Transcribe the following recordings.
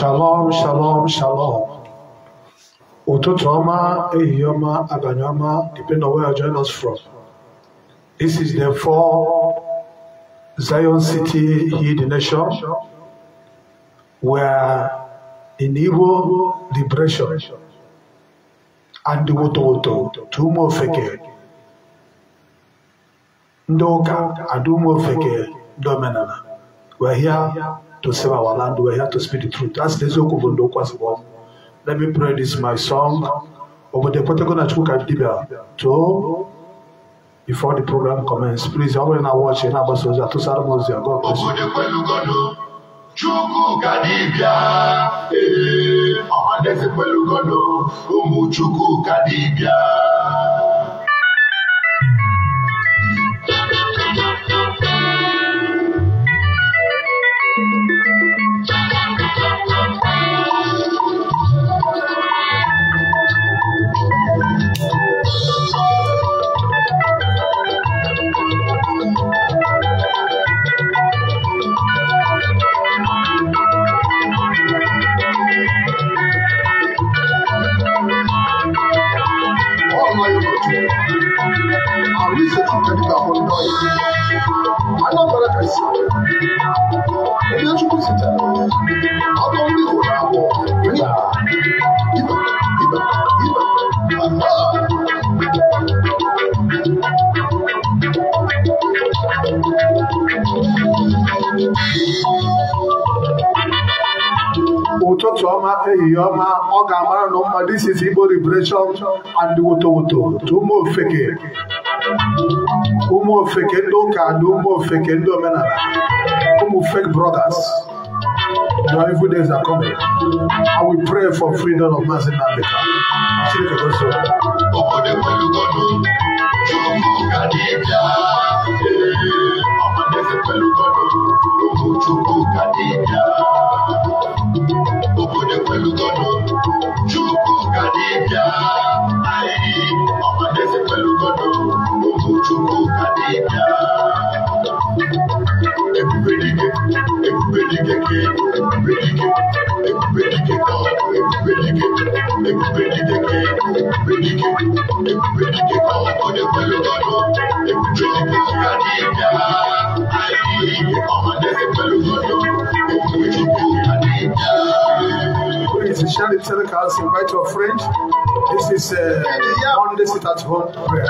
Shalom, shalom, shalom. Utotoma, Ehiyoma, Abanyama, depending on where you join us from. This is the 4 Zion City Healed Nation, where in Igbo liberation and the Woto, 2 more feke, Ndoka, and 2 more feke, Domenana. We're here to save our land. We're here to speak the truth. That's the Zoko. Let me pray this my song over the Potagona Chuka Dibia to before the program commences. Please, I will not watch it. God bless you. This is Igbo liberation and the Woto. 2 more feke. 2 more feke doka and 2 more feke domenana. 2 more fake brothers. Your evil days are coming. I will pray for freedom of Mazi Nambeka. Please share the telecast, invite your friend. This is Monday Sit at Home prayer.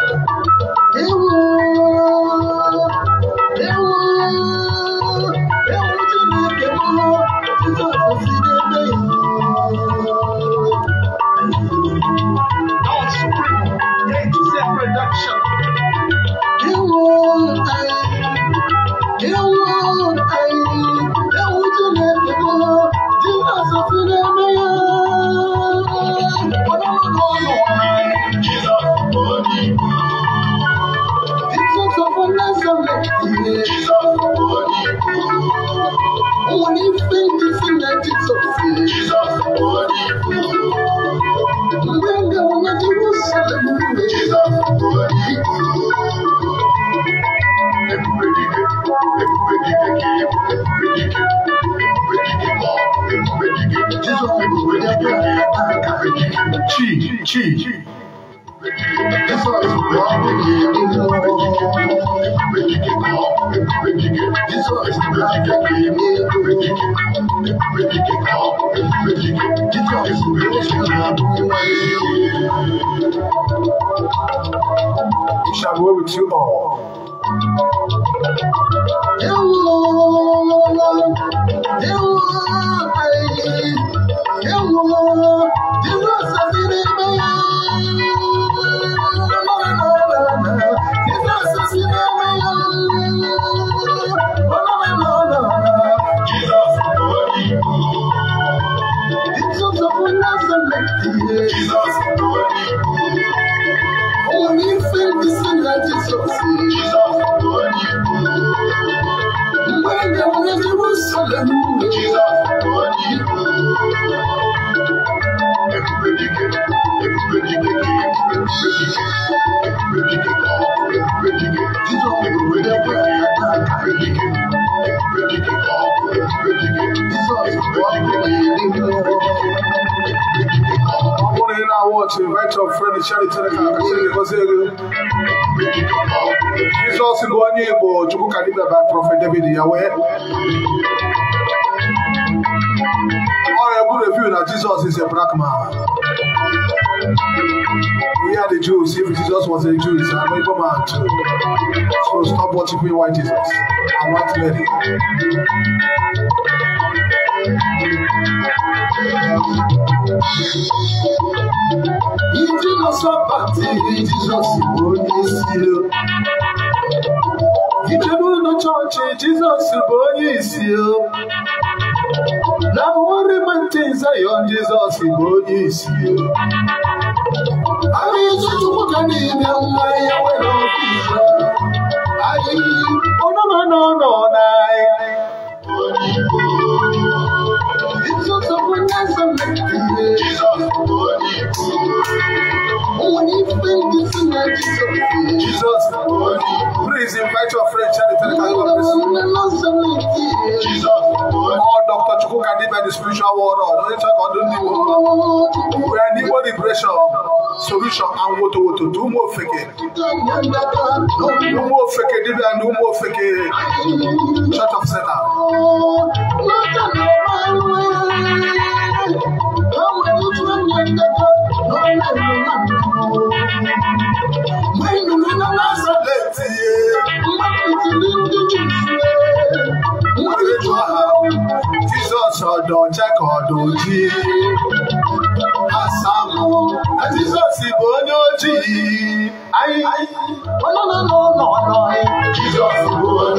It shall go with you all. to invite your friend Charity because Jesus is going to be by Prophet David Yahweh. Or a good review that Jesus is a black man. We are the Jews. If Jesus was a Jew, he's an evil man too. So stop worshiping white Jesus and white Mary. Jesus is now worry man things are on Jesus is you. I mean to look at him my oh no it's not so Jesus, please invite your friend Charity. Jesus, or Dr. Chukukadiba, the spiritual world. We are need liberation, solution, and what to do more fake. No more fake, and no more fake. Church of Satan. Jesus don't check or do Asamu, Jesus is going to no. Jesus is going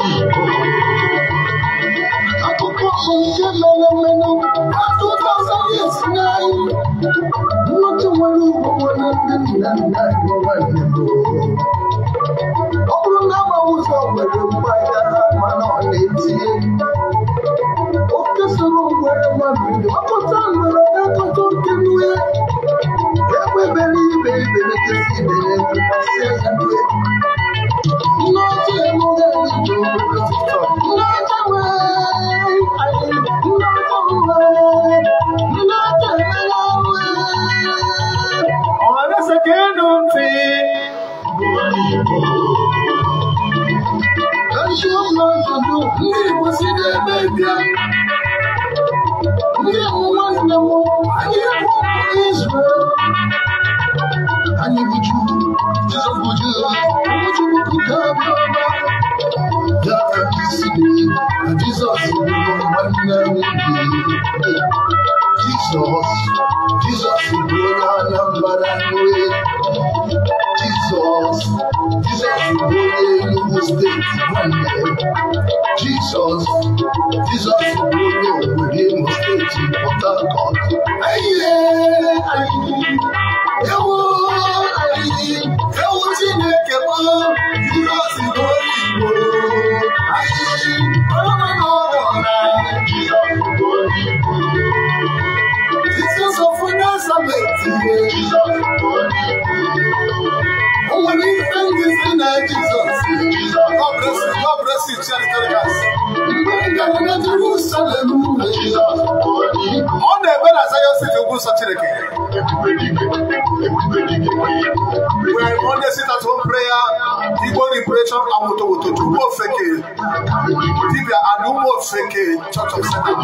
Church of Satan.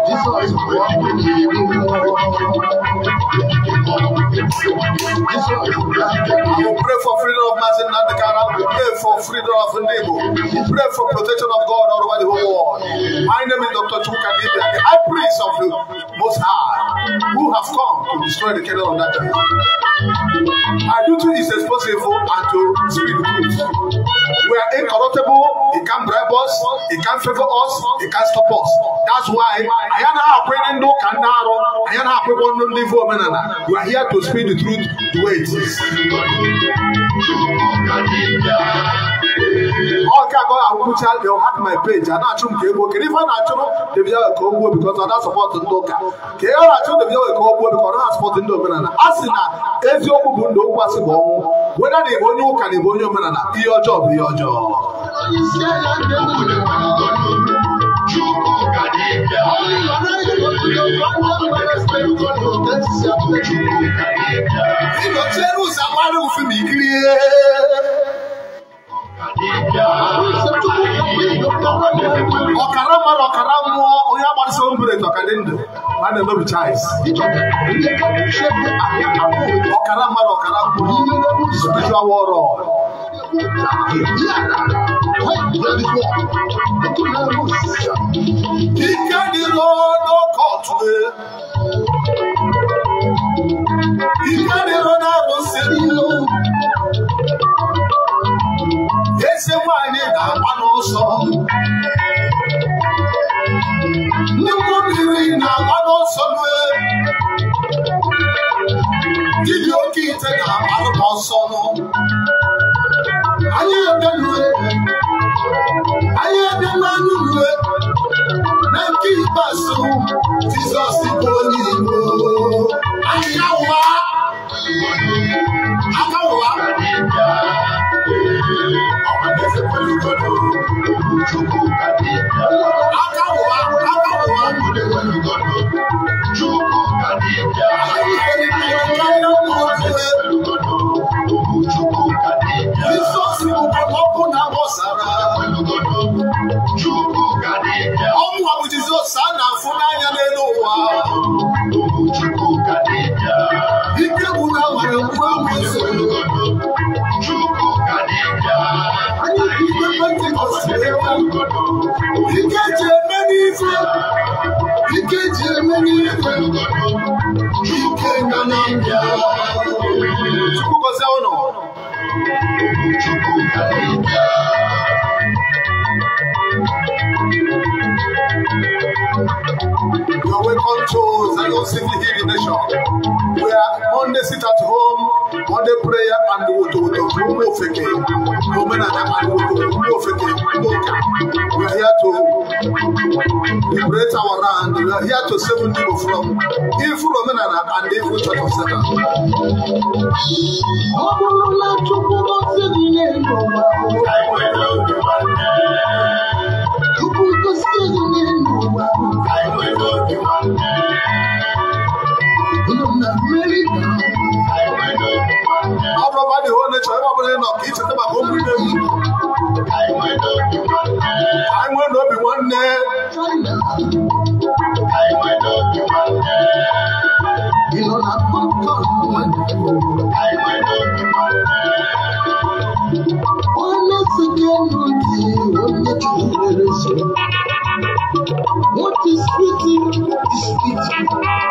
We pray for freedom of Martin Nandekara. We pray for freedom of Ndebo. We pray for protection of God all over the whole world. My name is Dr. Chukukadiba, the high priest of the Most High, who has come to destroy the kingdom of that day. My duty is responsible and to speak the truth. We are incorruptible. It can't bribe us. It can't favor us. It can't stop us. That's why we are here to speak the truth the way it is. Okay, I will put out your my page. And I should give you the video because of that support in Doka. Can I show the video because I support in Doka? Asina, if you open the possible, whether they want you can evolve your man, your job, your job. Spiritual war. He can no court. He can no yes, why need that one also? No one in our one also. Did you get it out of also? I am the man who now keep us so Jesus the Holy. I welcome to Zion City Healing Nation. We are Monday sit at home, Monday prayer, and we are here to liberate our land. We are here to save people from evil women and evil church of Satan. What is written is written.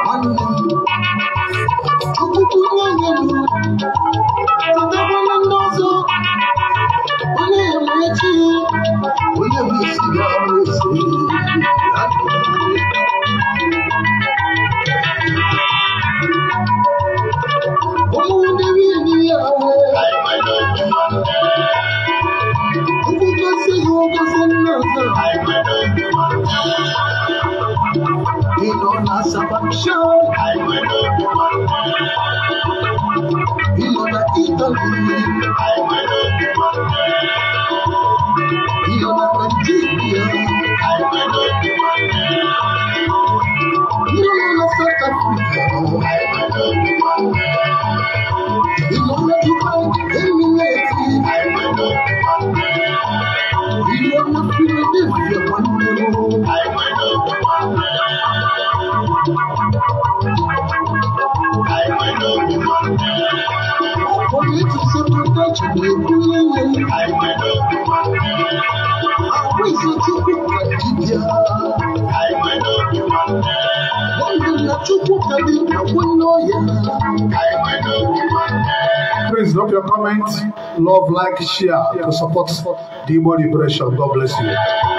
Please drop your comments, love, like, share to support the Igbo liberation. God bless you.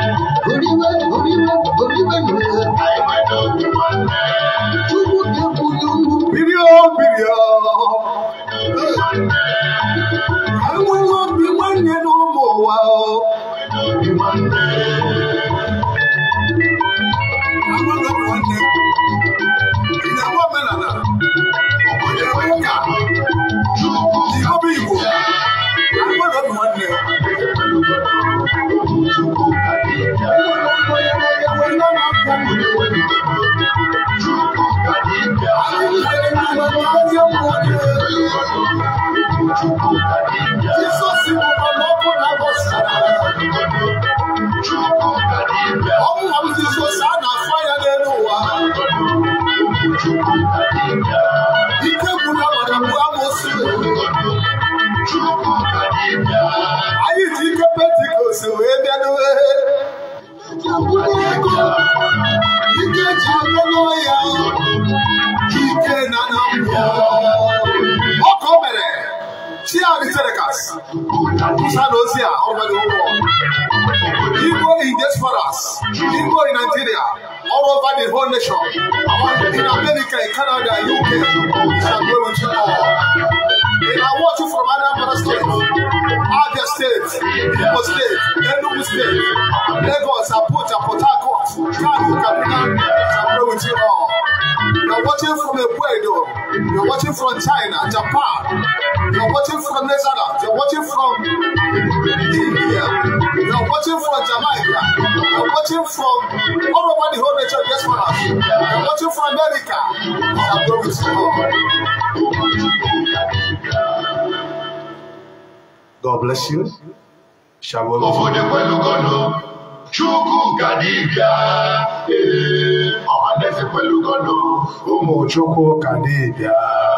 Video. I will not be one no more. Igbo in diasporas, Igbo in Nigeria, all over the whole nation, in America, in Canada, UK, shall go with you all. And I watch you from Anambra State, Abia State, Igbo State, Enugu State, Lagos, Abuja, Port Harcourt, Kano, Kaduna, shall go with you all. You're watching from Ecuador, you're watching from China, Japan, you're watching from Netherlands, you're watching from India, you're watching from Jamaica, you're watching from all over the whole nation, yes, for us. You're watching from America. Shall go with you. God bless you. Shall we go? Chukwu kadibia, ọhaneze pẹ̀lú gọlọ, ụmụ Chukwu kadibia.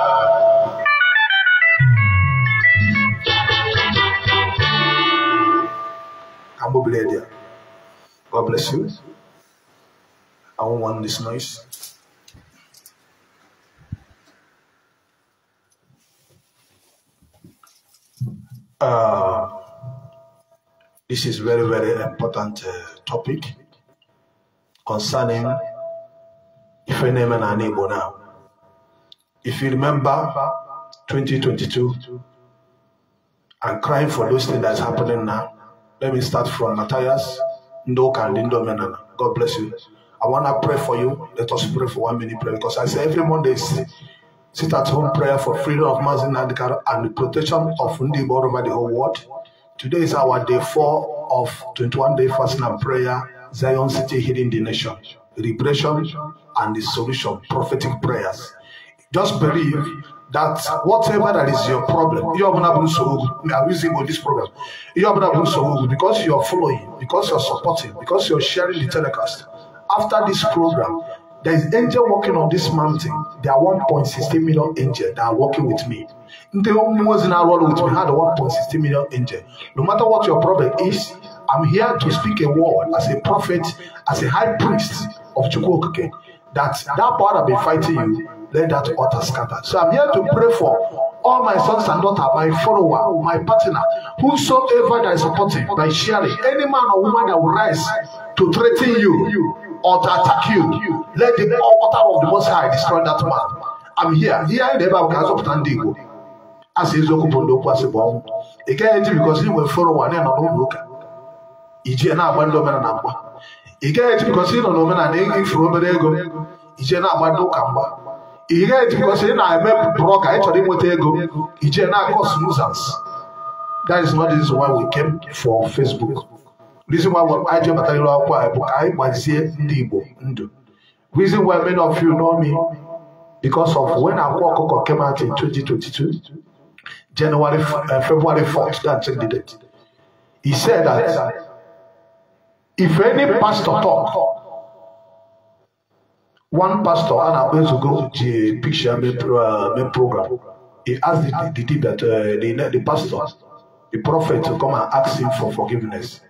Kamobledia. God bless you. I won't want this noise. This is very, very important topic concerning if any man are able now. If you remember 2022 and crying for those things that's happening now, let me start from Matthias, Ndoka and Indomenana. God bless you. I want to pray for you. Let us pray for 1 minute prayer because I say every Monday sit at home prayer for freedom of Mazin and the protection of Ndibo all over the whole world. Today is our day 4 of 21-day fasting and prayer, Zion City Healing the Nation, liberation and the solution, prophetic prayers. Just believe that whatever that is your problem, you are using this program, because you are following, because you are supporting, because you are sharing the telecast. After this program, there is angel working on this mountain. There are 1.60 million angels that are working with me. The only ones in our world with me had a 1.60 million angel. No matter what your problem is, I'm here to speak a word as a prophet, as a high priest of Chukwuokike, that power that be fighting you, let that altar scatter. So I'm here to pray for all my sons and daughters, my follower, my partner, whosoever that is supporting by sharing, any man or woman that will rise to threaten you or to attack you, let the altar of the Most High destroy that man. I'm here. Here in the Bible, as is Okubondo possible. It can't because you will follow one and not look. Ijena Bandoman number. It can't because you don't know man and from Ego. Ijena Bando Kamba. It can't because I met Brock. I told him what ego. Ijena cause nuisance. That is not the reason why we came for Facebook. Reason why I jump at I was here Ndibo. Reason why many of you know me because of when Akwa came out in 2022, February 4th, that's the date. He said that if any pastor talk, one pastor and I'm going to go to the picture main program. He asked the pastor, the prophet, to come and ask him for forgiveness.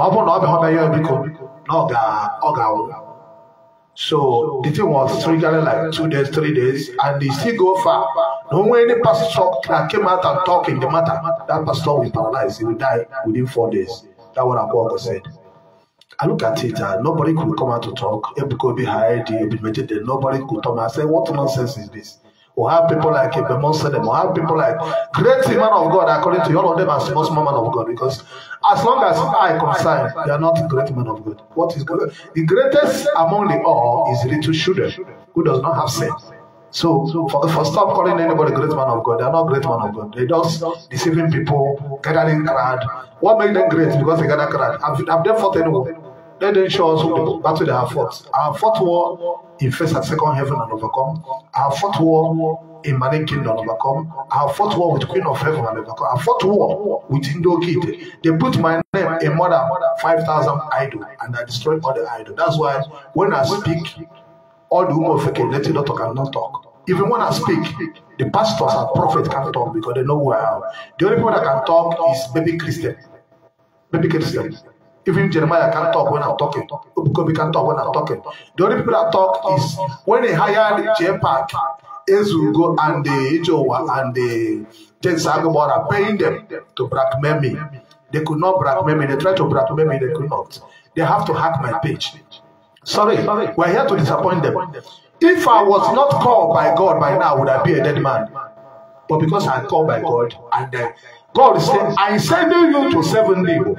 So the thing was triggering like 2 days, 3 days, and they still go far. No way any pastor that came out and talk in the matter, that pastor will paralyze, he will die within 4 days. That's what Akwa said. I look at it, nobody could come out to talk. It could be hide, nobody could come out. I said, what nonsense is this? We'll have people like Ibemon Sedem, we'll have people like great man of God, according to all of them as small man of God, because as long as I concern, they are not great man of God. What is good? The greatest among the all is little children who does not have sense. So for stop calling anybody great man of God, they are not great man of God. They just deceiving people, gathering crowd. What made them great? Because they gather crowd. Have they fought anyone? Let them show us the battle they have fought. Our fought war in first and second heaven and overcome. Our fought war in Mani Kingdom and overcome. Our fought war with Queen of Heaven and overcome. Our fought war with Indokit. They put my name in more than 5,000 idols and I destroyed all the idols. That's why when I speak, all the women of let it not talk and not talk. Even when I speak, the pastors and prophets can't talk because they know who I am. The only people that can talk is baby Christian. Baby Christian. Even Jeremiah can't talk when I'm talking. Because we can't talk when I'm talking. The only people that talk is when they hired J-Pack, Ezugo, and the Ijowa, and the Jensagabora, paying them to blackmail me. They could not blackmail me. They tried to blackmail me. They could not. They have to hack my page. Sorry, we're here to disappoint them. If I was not called by God by now, would I be a dead man? But because I'm called by God, and God is saying, I'm sending you to 7 people.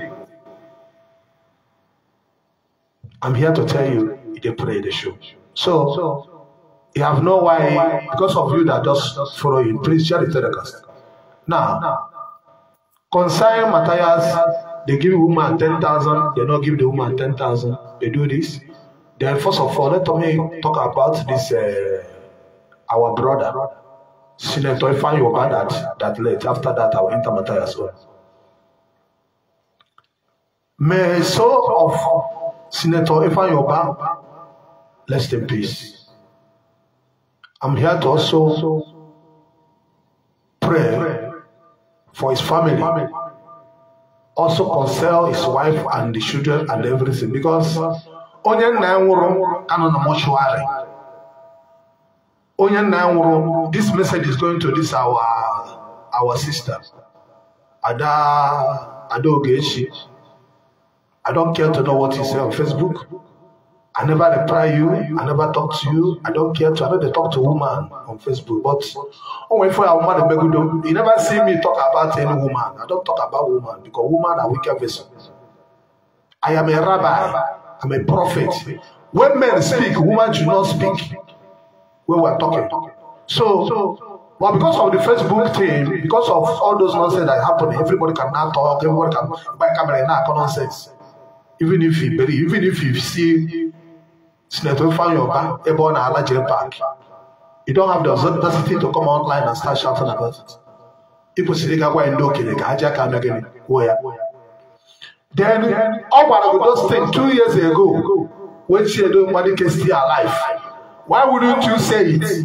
I'm here to tell you, they pray the show. So, you have no why, because of you that just follow you, please share the telecast. Now, concerning Matthias, they give woman 10,000, they don't give the woman 10,000, they do this. Then first of all, let me talk about this, our brother, Senator Ifeanyi Ubah that late. After that, I will enter Matthias as well. May soul of Senator Ifeanyi Ubah rest in peace. I'm here to also pray for his family. Also console his wife and the children and everything, because onye nna nwụrụ anọ na mortuary. Onye nna nwụrụ, this message is going to this our sister Ada Ogechi. I don't care to know what you say on Facebook. I never reply you. I never talk to you. I don't care to. I never talk to a woman on Facebook. But you never see me talk about any woman. I don't talk about woman because women are wicked vessels. I am a rabbi. I'm a prophet. When men speak, women do not speak when we're talking. So, well, because of the Facebook thing, because of all those nonsense that happen, everybody can now talk. Everybody can buy camera and now nonsense. Even if you see Senator Ifeanyi Ubah, Ebon and J-Pack, you don't have the audacity to come online and start shouting about it. People say they can go and do it. Then, those things 2 years ago, when she had nobody can stay alive, why wouldn't you say it?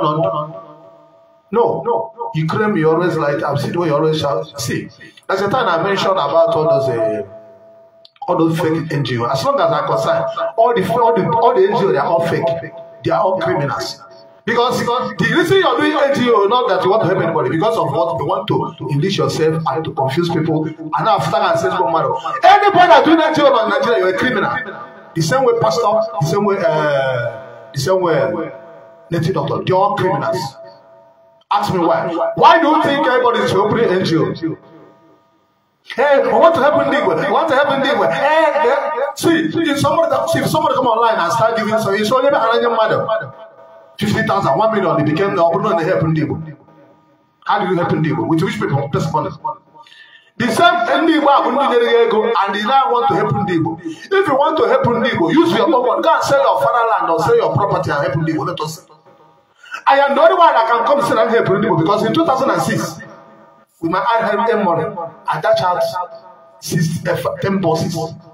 No. You claim you always like, I've seen the way you always shout. See, there's a time I mentioned about all those fake NGOs. As long as I'm concerned, all the NGOs, they are all fake. They are all criminals. Because the reason you're doing NGO, not that you want to help anybody, because of what you want to enrich yourself and to confuse people. And after that, says anybody that doing NGO in Nigeria, you're a criminal. The same way pastor, the same way native doctor, they're all criminals. Ask me why. Why do you think everybody is opening NGO? Hey, I want to help Ndigwe. I want to help Ndigwe. Hey, see, if somebody come online and start giving some, it's only a mother. 50,000, 1 million, they became the opener and they help Ndigwe. How do you help Ndigwe? With which people? Just money. The same Ndigwe and they now want to help Ndigwe. If you want to help Ndigwe, use your own one. Go and sell your fatherland or sell your property and help Ndigwe. Let us. I am the only one that can come sit and help Ndigwe because in 2006, with my IHM money, I dash out 10 bosses.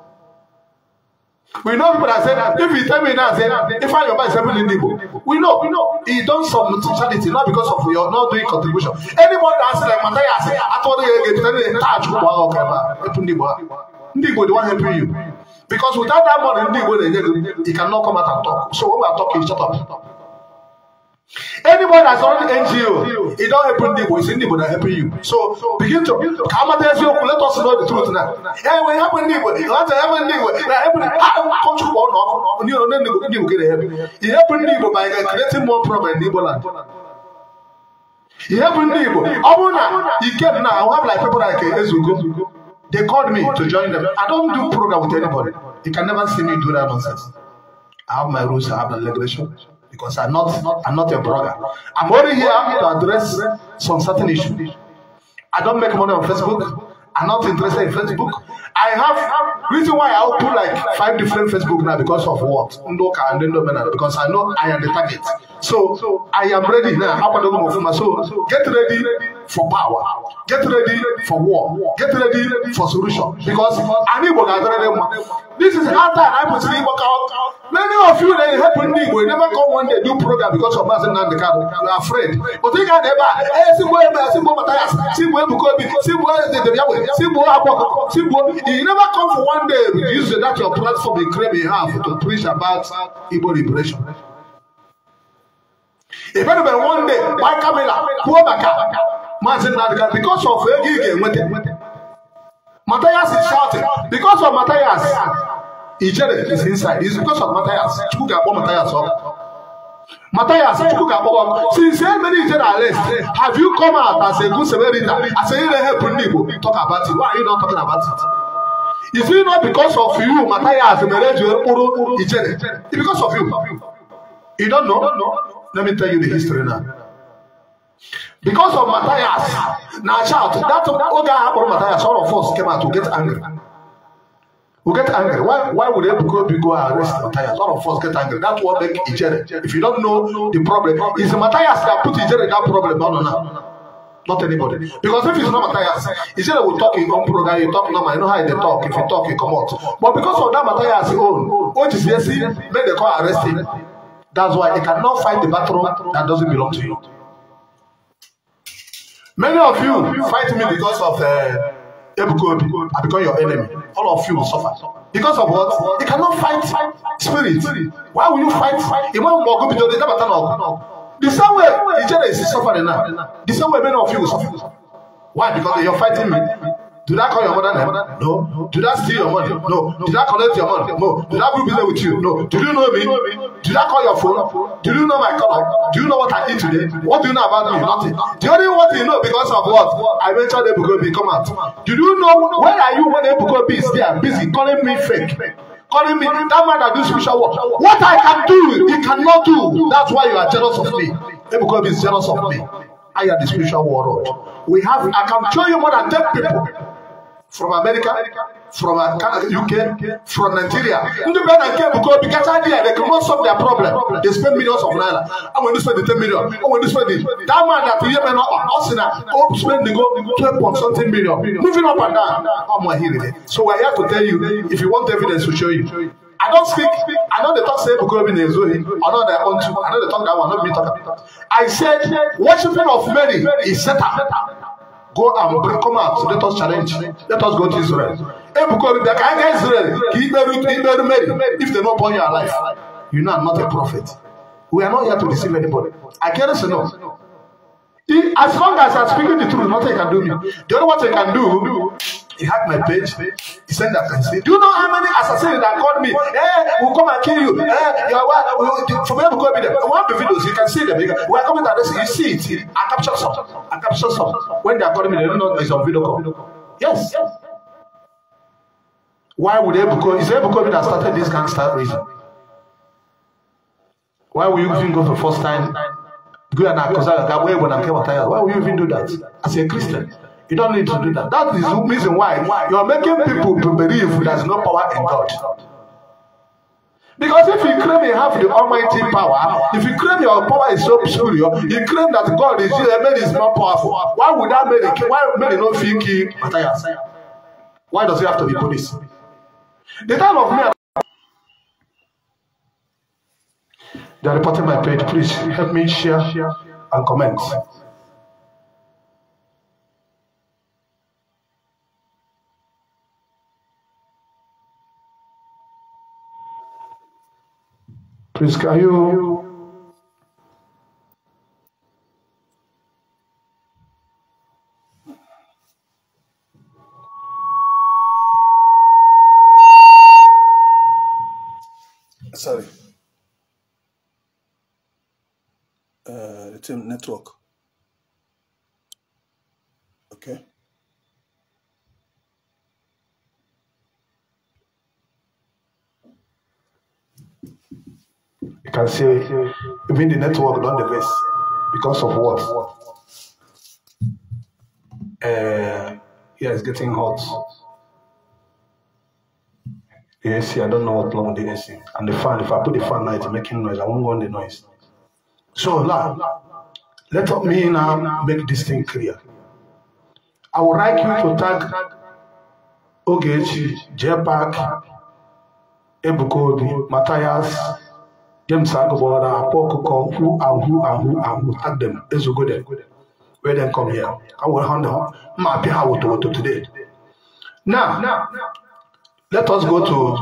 We know people that say that if you tell me now, say if I buy 7 Ndigwe, we know he done some charity, not because of your not doing contribution. Anybody that says like Matthias, I told you get touch Ndigwe, the one helping you. Because without that money, Ndigwe, he cannot come out and talk. So when we are talking, shut up. Anybody that's on NGO, it don't help Ndigwe, it's Ndigwe that helping you. So begin to come and let us know the truth now. Hey, we help Ndigwe, you want to help Ndigwe. How come you Ndigwe get help? He help Ndigwe by creating more problem in Ndigwe land. He help Ndigwe. He came now. I have like people like Ezugo. They called me to join them. I don't do program with anybody. You can never see me do that nonsense. I have my rules. I have the regulation. Because I'm not a brother. I'm only here to address some certain issues. I don't make money on Facebook. are not interested in Facebook. I have reason why I open like 5 different Facebook now because of what? Because I know I am the target. So I am ready now. So get ready for power. Get ready for war. Get ready for solution. Because this is how time I put in work out. Many of you that help in me will never come one day do program because of Mazen and the car. You are afraid. But they can never. You never come for one day. Use that your platform in Kremi have to preach about Igbo liberation. If anybody one day, why Camilla, Mazen and the car because of Matthias is shouting because of Matthias. Ijere is inside. It's because of Matthias. Matthias, since many Ijere are left, have you come out as a good Samaritan? As a help people talk about it. Why are you not talking about it? Is it not because of you, Matthias, Ijere? It's because of you. You don't know? Let me tell you the history now. Because of Matthias, now shout. That Oga Matthias, all of us came out to get angry. We get angry. Why would they go arrest Matthias? All of us get angry. That's what make Ijere. If you don't know the problem, it's Matthias that put Ijere in that problem. No. Not anybody. Because if it's not Matthias, Ijere will talk in one program, you talk normal, you know how they talk. If you talk, you come out. But because of that Matthias own, OGCSC made the call arrest him. That's why they cannot fight the battle that doesn't belong to you. Many of you fight me because of Ebukobi. I become your enemy. All of you will suffer. Because of what? You cannot fight spirit. Why will you fight? The same way Ijere is suffering now. The same way many of you will suffer. Why? Because you're fighting me. Did I call your mother name? No. Did I steal your money? No. Did I collect your money? No. Did I do business with you? No. Do you know me? Did I call your phone? Do you know my color? Do you know what I eat today? What do you know about me? Nothing. The only what you know because of what? I mentioned Ebukobi come out. Do you know where are you when Ebukobi is there? Busy calling me fake. Calling me that man that do spiritual work. What I can do, he cannot do. That's why you are jealous of me. Ebukobi is jealous of me. I am the spiritual world. I can show you more than 10 people. From America, from UK, from Nigeria. They cannot solve their problem. They spend millions of naira. I'm going to spend the 10 million. I'm going to spend it. That man that we have spend the 12.something million. Moving up and down. I'm here. So we're here to tell you, if you want evidence, we'll show you. I don't speak. I know the talk say Ebukobi in Ezori. I know they want to. I know the talk that one, not me talking. I said, worshiping of Mary is set up. Go and come out. Let us challenge. Let us go to Israel. Ebukobi, they can't get Israel. If they don't burn your life, you know I'm not a prophet. We are not here to deceive anybody. I can't say no. As long as I'm speaking the truth, nothing can do me. The only what I can do, he hacked my page. He said that I can see. Do you know how many assassins that called me? We'll come and kill you. From Ebukobi, I want the videos. You can see them. We are coming to this. You see it. I capture some. When they are calling me, they don't know it's on video call. Yes. Why would Ebukobi? It's Ebukobi that started this gangster reason. Why will you even go for the first time? Why will you even do that? As a Christian, you don't need to do that. That is the reason why you are making people to believe there's no power in God. Because if you claim you have the almighty power, if you claim your power is so superior, you claim that God is more powerful. Why would that Mary not feel key Matthias? Why does he have to be police? The time of me. They are reporting my page. Please help me share and comment. Please, can you? Sorry. It's a network. Okay. You can see even the network done the best because of what? Here it's getting hot. The AC, I don't know what long the AC. And the fan, if I put the fan now, it's making noise. I won't want the noise. So let me now make this thing clear. I would like you to tag Ogechi, J-Pack, Ebukobi, Matthias, James Agobora, Pokoko, who, tag them. Let's go there. Where them come here. I will handle my how to today. Now, let us go to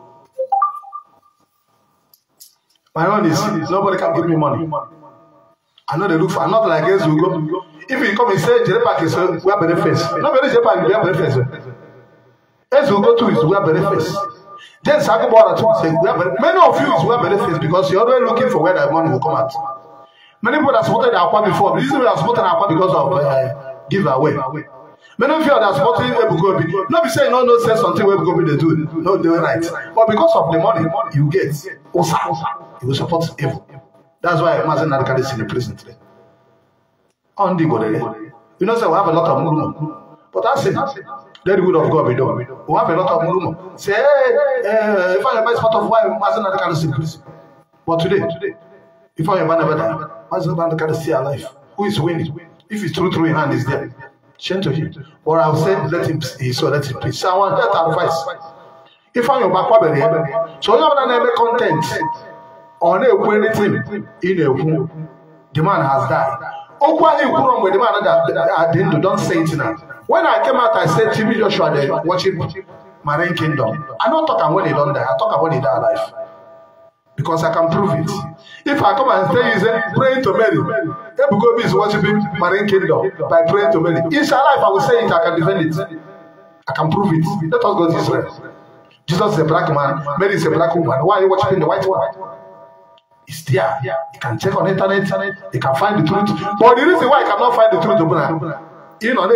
my own is nobody can give me money. I know they look for not like this will go. If you come and say J-Pack is where benefits. Nobody J-Pack is where benefits. As we go to is where benefits. Then Sagobora too say many of you is where benefits because you're always looking for where that money will come out. Many people that supported Aqua before, but this is why supported Aqua because of giveaway. Many of you are supporting Ebukobi. Not be saying no say something where Ebukobi they do. No, they were right. But because of the money you get, Osa, you will support evil. That's why Mazen Nadekar is in the prison today. On the go, you know, say we have a lot of murumo. But that's it. Let the will of God be done. We have a lot of murumo. Say, if I am a part of why Mazen Nadekar is in prison. But today, if I am never die, Mazen Nadekar is still alive. Who is winning? If his true in hand is there, change to him. Or I'll say, let him see, so let him please. So I want that advice. If I am back, so you have another content on anything in a womb, the man has died. Oh, why you put on with the man that didn't don't say it now. When I came out, I said, TV Joshua, they watching Marine Kingdom. I don't talk about when they don't die, I talk about when they die alive. Because I can prove it. If I come and tell you, say, praying to Mary, Ebukobi is worshiping Marine Kingdom by praying to Mary. Inshallah, if I will say it, I can defend it. I can prove it. Let us go to Israel. Jesus is a black man, Mary is a black woman. Why are you worshiping the white one? It's there. You can check on the internet. You can find the truth. But the reason why I cannot find the truth, you know,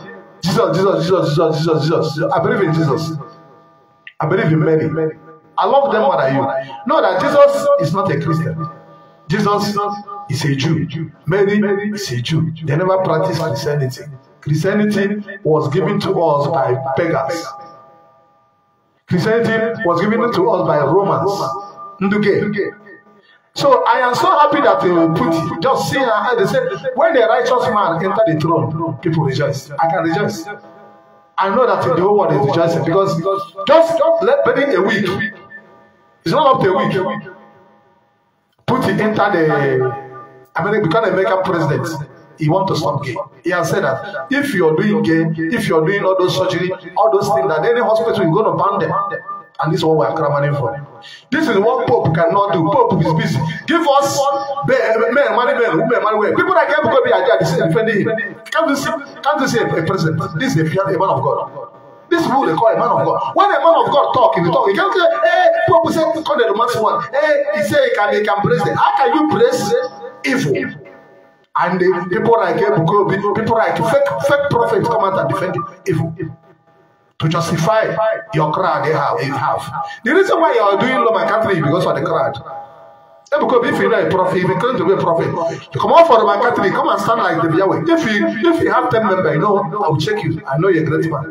Jesus. I believe in Jesus. I believe in Mary. I love them more than you. Know that Jesus is not a Christian. Jesus is a Jew. Mary is a Jew. They never practiced Christianity. Christianity was given to us by pagans. Christianity was given to us by Romans. Nduge. So I am so happy that they will put it. Just see how they say, when the righteous man enter the throne, people rejoice. I can rejoice. I know that the whole world is rejoicing because just let within a week. It's not up to a week. Put it enter the become the American president. He want to stop gay. He has said that if you're doing gay, if you're doing all those surgery, all those things, that any hospital you're going to ban them. And this is what we are cramming for. This is what Pope cannot do. Pope is busy. Give us men, women, money. People that can't be there, defending him. Can't you see a president? This is a man of God. This is who they call a man of God. When a man of God talk, he can't say, hey, Pope said, call the Roman one. Hey, he said he can praise them. How can you praise evil? And the people like people like fake prophets come out and defend evil. To justify your crowd they have. The reason why you are doing Roman Catholic is because of the crowd. Because if you're not a prophet, if you claim to be a prophet, you come out for Roman Catholic, come and stand like the Yahweh. If you have 10 members, you know, I will check you. I know you're a great man.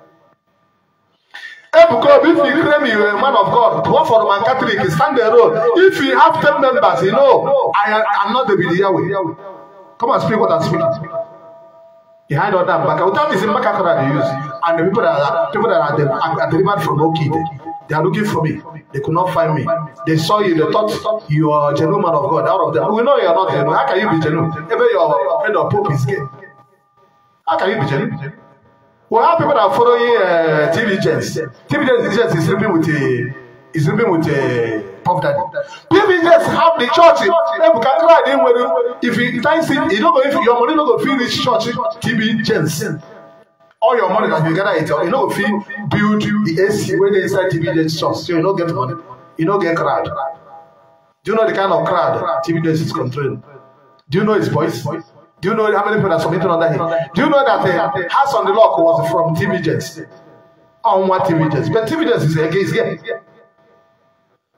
Because if you claim you're a man of God, go for Roman Catholic, stand the road. If you have 10 members, you know, I'm not the Yahweh. Come and speak what I'm speaking. Behind all that, but that is in Makakara they use. And the people that are delivered from Okide, they are looking for me. They could not find me. They saw you, they thought you are a genuine man of God. Out of them, we know you are not genuine. How can you be genuine? Even your friend of Pope is gay. How can you be genuine? Well, how people that are following TV Gens? TV Gens is sleeping with a Puff Daddy. People just have the church. If you times it, you don't go if your money don't go feel this church TV Gens. All your money that you gather it, you know if you build the AC when they inside TV Gens church, so you don't get money, you don't get crowd. Do you know the kind of crowd TV Gens is controlling? Do you know his voice? Do you know how many people are submitting under him? Do you know that House on the Lock was from TV Gens? On what TV Gens? But TV Gens is against gay.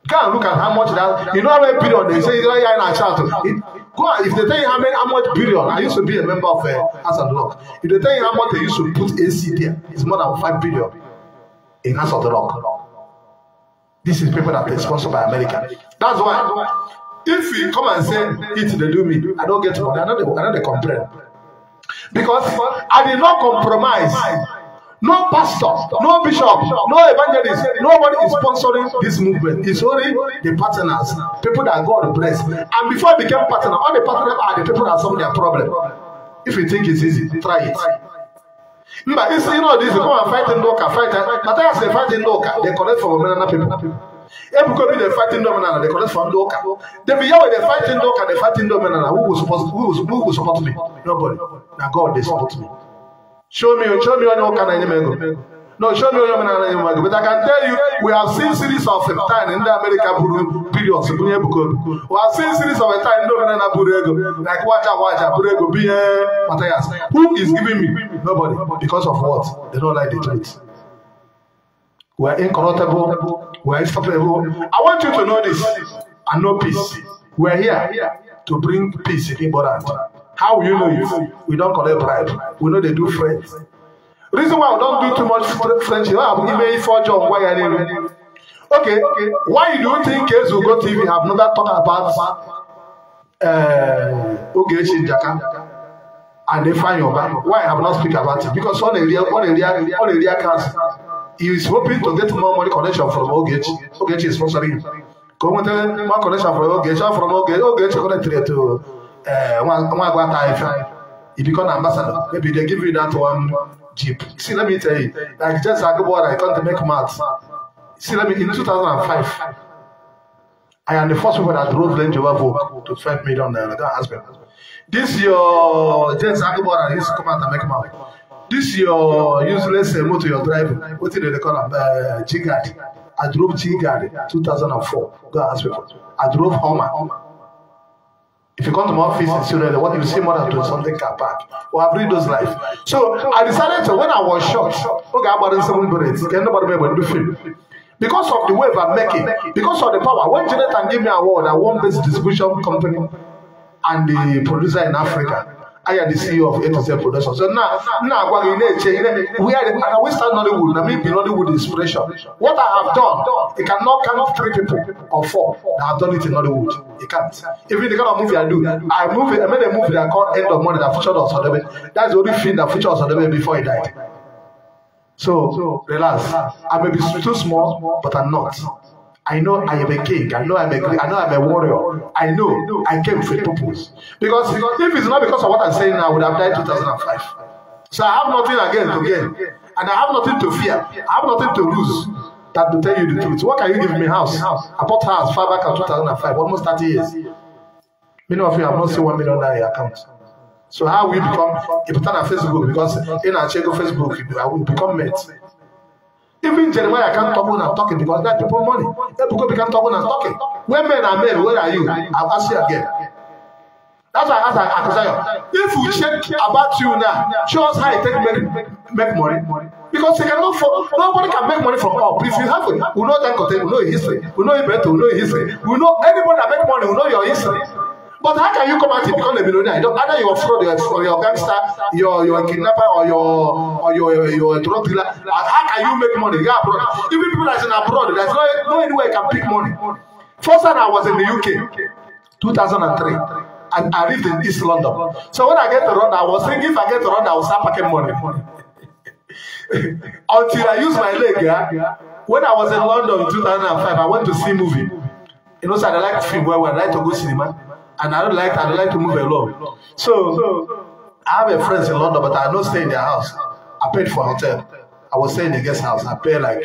Go and look at how much that, you know how many billion they say, go on, if they tell you how much billion, I used to be a member of House of the Rock. If they tell you how much they used to put AC there, it's more than 5 billion in House of the Rock. This is people that are sponsored by America. That's why, if you come and say, it they do me, I don't get money, I know they complain. Because I did not compromise. No pastor, no bishop, no evangelist, nobody is sponsoring this movement. It's only the partners, people that God bless. And before I became partner, all the partners are the people that solve their problem. If you think it's easy, try it. But it's, you know, this come and fight in Doka, fight. Matthias they fight in Doka, they collect from Omenana people. Every couple they fight in Domenana, they collect from Doka. They be Yahweh, they fight in Doka, they fight in Domenana. Who will support me? Nobody. Now God, they support me. Show me on your canal. No, show me on your canal. But I can tell you, we have seen series of time in the American periods. We have seen series of time in the Burego, like Waja, Burego, Matthias. Who is giving me? Nobody. Because of what? They don't like the truth. We are incorruptible. We are unstoppable. I want you to know this and know peace. We are here to bring peace in Igbo. How will you know it? We don't collect bribe. We know they do friends. Reason why we don't do too much friendship. Okay. Why do you think Ezugo TV have never talked about Ogechi Njaka and they find your back? Why have not speak about it? Because all the real cast, he is hoping to get more money connection from Ogechi. Ogechi is sponsoring him. Come with more connection from Ogechi. Ogechi connected to you become an ambassador. Maybe they give you that one jeep. See, let me tell you, like just like I come to make maths. See, let me in 2005, I am the first one that drove Range Rover Vogue to 5 million naira. Ask me. This your James Agubora used to come out and make maths. This your useless motor you're driving. What did they call it? G-Guard. I drove G-Guard 2004. Go ask me. I drove Hummer. If you come to my office in Syria, what you see more than 20 something car park. Well, I've read those life. So I decided to, when I was shot, okay, I'm about 7 minutes. Can nobody be able to do film? Because of the wave I'm making, because of the power. When Jonathan gave me an award, I won Best Distribution Company and the producer in Africa. I am the CEO of A to Z Production. So now we are we start Nollywood. I mean, Nollywood inspiration. What I have done, it cannot count 3 people or 4 that have done it in Nollywood. It can't. Even the kind of movie I do, I made a movie that called End of Money that featured Osodebe. That's the only film that featured Osodebe before he died. So relax. I may be too small, but I'm not. I know I am a king. I know I'm a warrior. I know I came for a purpose. Because if it's not because of what I'm saying now, I would have died 2005. So I have nothing again to gain. And I have nothing to fear. I have nothing to lose than to tell you the truth. What can you give me house? I bought house far back in 2005, almost 30 years. Many of you have not seen $1 million in your account. So how will you become a pattern on Facebook? Because in our check on Facebook, I will become mates. Even Jeremiah can't talk when I'm talking because that people money. That people can't talk when I'm talking. When men are men, where are you? I'll ask you again. That's why I ask Isaiah. If we check about you now, show us how you make money. Because you cannot nobody can make money from all. If you have it, we know that content, we know your history, we know your better, we know your history. We know anybody that make money, we know your history. But how can you come out and become a millionaire? Either you're a fraud, or you're a gangster, you're a kidnapper, or you're a drug dealer. How can you make money? You're abroad. Even people that's in abroad, there's no anywhere you can pick money. First time I was in the UK, 2003, and I lived in East London. So when I get to London, I was thinking if I get to London, I will start packing money. Until I used my leg. When I was in London in 2005, I went to see a movie. You know, so I like film where I like to go cinema. And I don't like to move alone. So I have a friends in London, but I don't stay in their house. I paid for a hotel. I was staying in the guest house. I paid like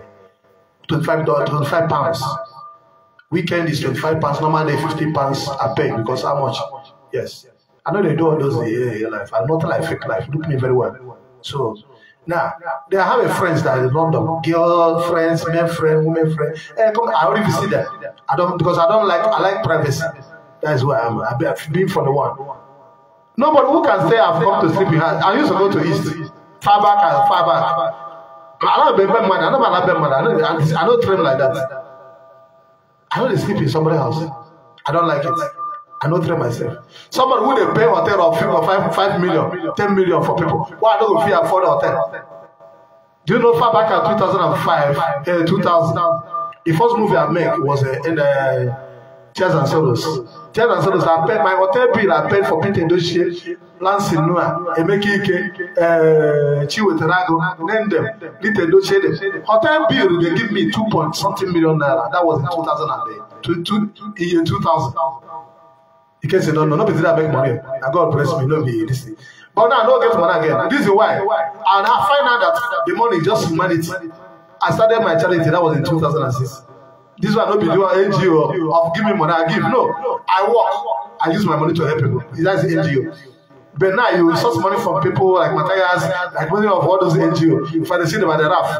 £25. Weekend is £25. Normally £50 I pay because how much? Yes. I know they do all those in life. I'm not like fake life. Look me very well. So now they have a friends that is in London. Girl friends, men friend, women friend. Come, I already visit them. I like privacy. That's why I've been for the one. Nobody who can say I've come to sleep in house. I used to go to East. Far back. I don't beg money. I don't train like that. I want to sleep in somebody's house. I don't like it. I don't train myself. Somebody who they pay hotel of 5 million, 10 million for people. Why I don't go afford a hotel? Do you know far back at 2005, 2000, the first movie I made was in Tears and Sorrows. Tears and Sorrows, I paid my hotel bill, I paid for Peter Ndochie, Lance Noah, Emeki Ike, Chiweterago, name them, Peter Ndochie. Hotel bill, they give me 2.something million naira. That was in 2000. You can say, no, be that I make money. And God bless me, no be this thing. But now I don't get money again. This is why. And I find out that the money is just humanity. I started my charity, that was in 2006. This one not be doing NGO of give me money, I give. No, I work. I use my money to help people. That's the NGO. But now you source money from people like Matthias, like many of all those NGO. If I see them at the RAF.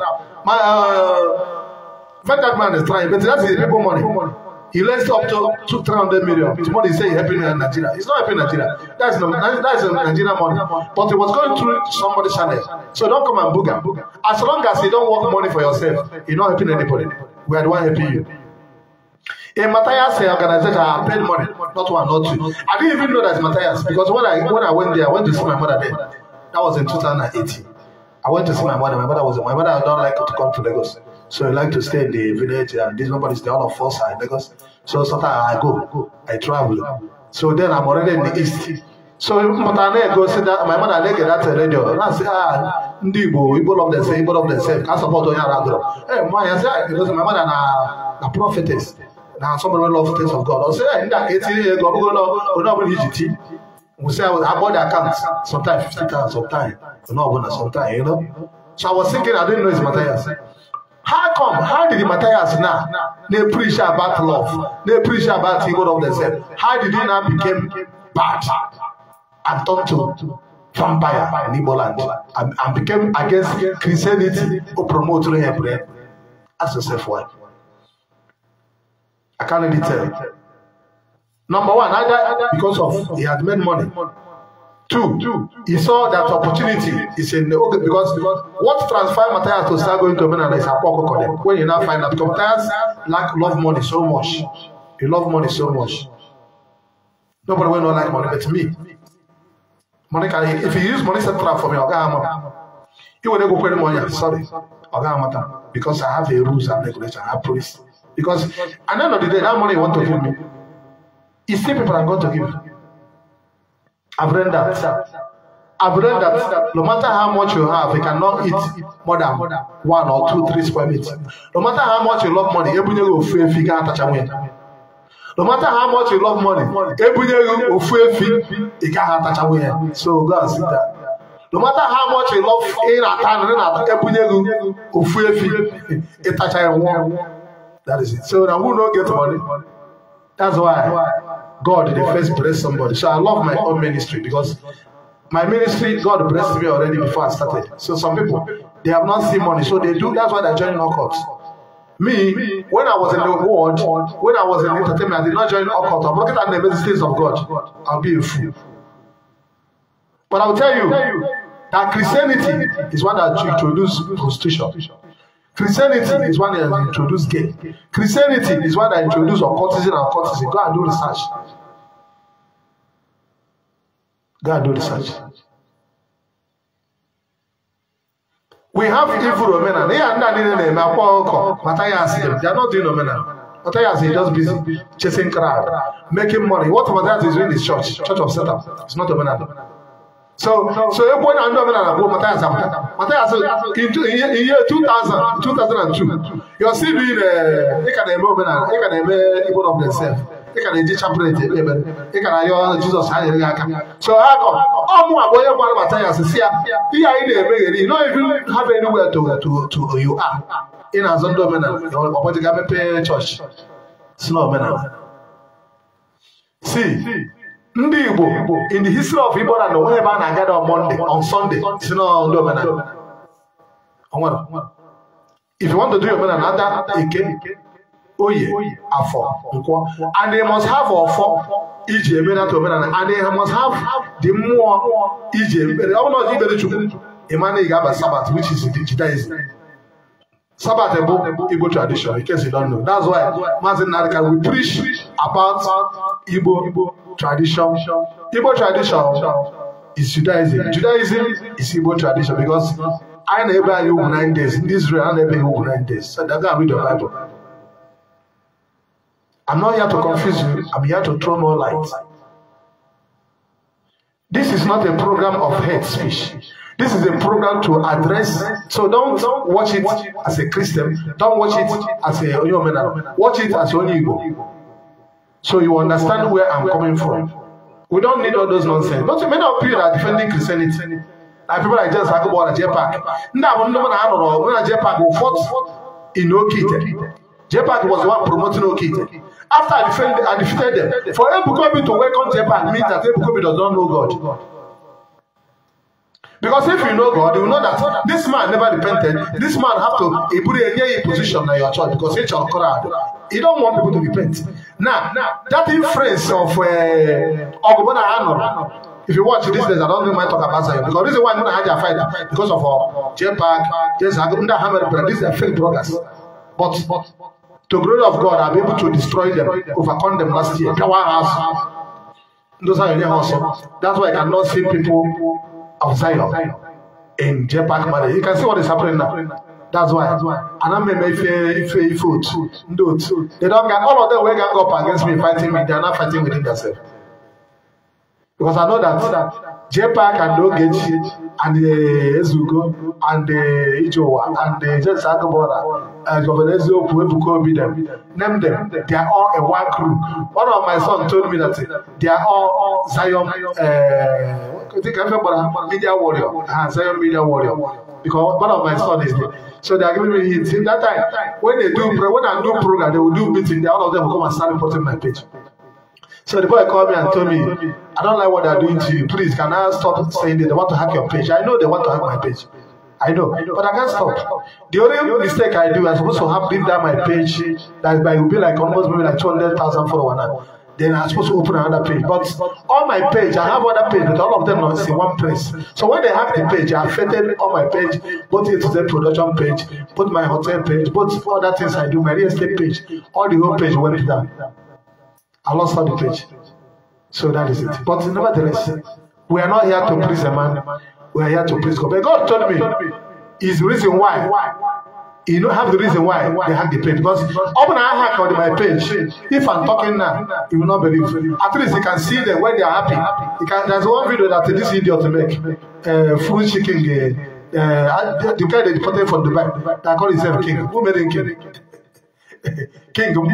That man is trying, but that's the people money. He lets up to 300 million. Tomorrow he say he's helping Nigeria. He's not helping Nigeria. That's Nigerian money. But he was going through somebody's channel. So don't come and booger. As long as you don't work money for yourself, you're not helping anybody. We are the one helping you. In Matthias organization, I paid money, not one, not two. I didn't even know that's Matthias because when I went there, I went to see my mother then. That was in 2018. I went to see my mother. My mother don't like to come to Lagos. So I like to stay in the village, and this nobody is the all of us in Lagos. So sometimes I go, I travel. So then I'm already in the east. So but I go see that my mother they get that radio. And I say, Igbo love themselves, Igbo love themselves. Can't support on your. Hey, my I say because my mother na prophetess. Now somebody will love things of God. I say, in that 18 years ago, we don't EGT. We say I bought the account sometimes 50,000, sometimes sometimes, you know. So I was thinking I didn't know it's Matthias. How did the Matthias now? They preach about love. They preach about Igbo of themselves. How did he now become bad and turned to vampire in Igbo land and became against Christianity or promote it? Ask yourself why. I can't really tell you. Number one, either because of he had made money. Two, he saw that opportunity is in the because what transferred Matthias to start going to Benin is a poor when you now find out because Matthias love money so much. He love money so much. Nobody will not like money, but me. Money can if you use money set trap for me, you will not go pay money. Sorry, because I have a rules and regulation. I have police. Because at the end of the day, that money you want to give me, it's still people are going to give. I've learned that. No matter how much you have, you cannot eat more than 1 or 2, 3 square meters. No matter how much you love money, every day you feel you can't touch away. No matter how much you love money, every day you feel you can't touch away. So go and see that. No matter how much you love in a time, every day you feel you touch away. That is it. So now who don't get money? That's why God did first bless somebody. So I love my own ministry because my ministry, God blessed me already before I started. So some people, they have not seen money. So they do, that's why they're joining Occult. Me, when I was in the world, when I was in entertainment, I did not join Occult. I'm looking at the messages of God. I'll be a fool. But I'll tell you that Christianity is one that introduced prostitution. Christianity is one that introduced gay. Christianity is one that introduced occultism and cultism. Go and do research. Go and do research. We have evil Romana. They are not in them. Matthias, they are not doing Romana. Matthias is just busy chasing crowd, making money. What Matthias is doing is church of Satan. It's not Romana. So everyone I know Matthias in year 2002, you're still doing they can people of themselves. They can chapel they can Jesus. So how come Matthias is here? You don't even have anywhere to you are in a Zondomena or the church. It's not Mena. See. In the history of Igbo and whenever I gather on Monday, on Sunday, it's not if you want to do your another and they must have and they must have the more Egypt. A man have a Sabbath, which is Judaism. Sabbath Igbo tradition, in case you don't know. That's why Mazin Narika will preach about Igbo tradition. Igbo tradition is Judaism. Judaism is Igbo tradition because I never knew 9 days. In Israel, I never knew 9 days. So they're going to read the Bible. I'm not here to confuse you. I'm here to throw more light. This is not a program of hate speech. This is a program to address. So don't watch it as a Christian. Don't watch it as a Oyomena. Watch it as Onigo. So you understand where I'm coming from. We don't need all those nonsense. But many of you are defending Christianity. Like people like just talk about JPAC. Now, when JPAC fought in Okite. JPAC was the one promoting Okite. After I defeated them, for Ebukobi to welcome JPAC means that Ebukobi does not know God. Because if you know God, you will know that this man never repented. This man have to put a position in your church because it's your crowd. He don't want people to repent. Now that influence of Ogobona Hanor, if you watch this days, I don't mind talk about Zion because this is why I'm going to fight because of JPAC, this is a fake bloggers. But to the glory of God, I'll be able to destroy them, overcome them last year. Those are your also. That's why I cannot see people of Zion in JPAC money. You can see what is happening now. That's why. And I'm if food. They don't get all of them will gang up against me fighting me. They are not fighting within themselves. Because I know that JPAC and Ogechi and the Ezugo and the Ijowa and the Jesakabora and Governor Ebukobi them. Name them. They are all a one crew. One of my sons told me that they are all Zion media warrior. Zion media warrior. Because one of my sons is there. So they are giving me hints. In that time, when I do program, they will do meeting. All of them will come and start reporting my page. So the boy called me and told me, I don't like what they're doing to you. Please, can I stop saying that they want to hack your page? I know they want to hack my page. I know, but I can't stop. The only mistake I do, I'm supposed to have leave down my page. That will be like almost maybe like 200,000 followers now. Then I'm supposed to open another page. But on my page, I have other pages, but all of them are in one place. So when they hack the page, I affected on my page, both it is the production page, both my hotel page, both other things I do, my real estate page, all the whole page went down. I lost all the page. So that is it. But nevertheless, we are not here to praise a man. We are here to praise God. But God told me is the reason why. You don't have the reason why they hack the page. Because open I hack on my page. If I'm talking now, you will not believe. At least you can see them when they are happy. There's one video that this idiot make. Full chicken. The guy they deported from Dubai. They call himself King. Who made him King? King of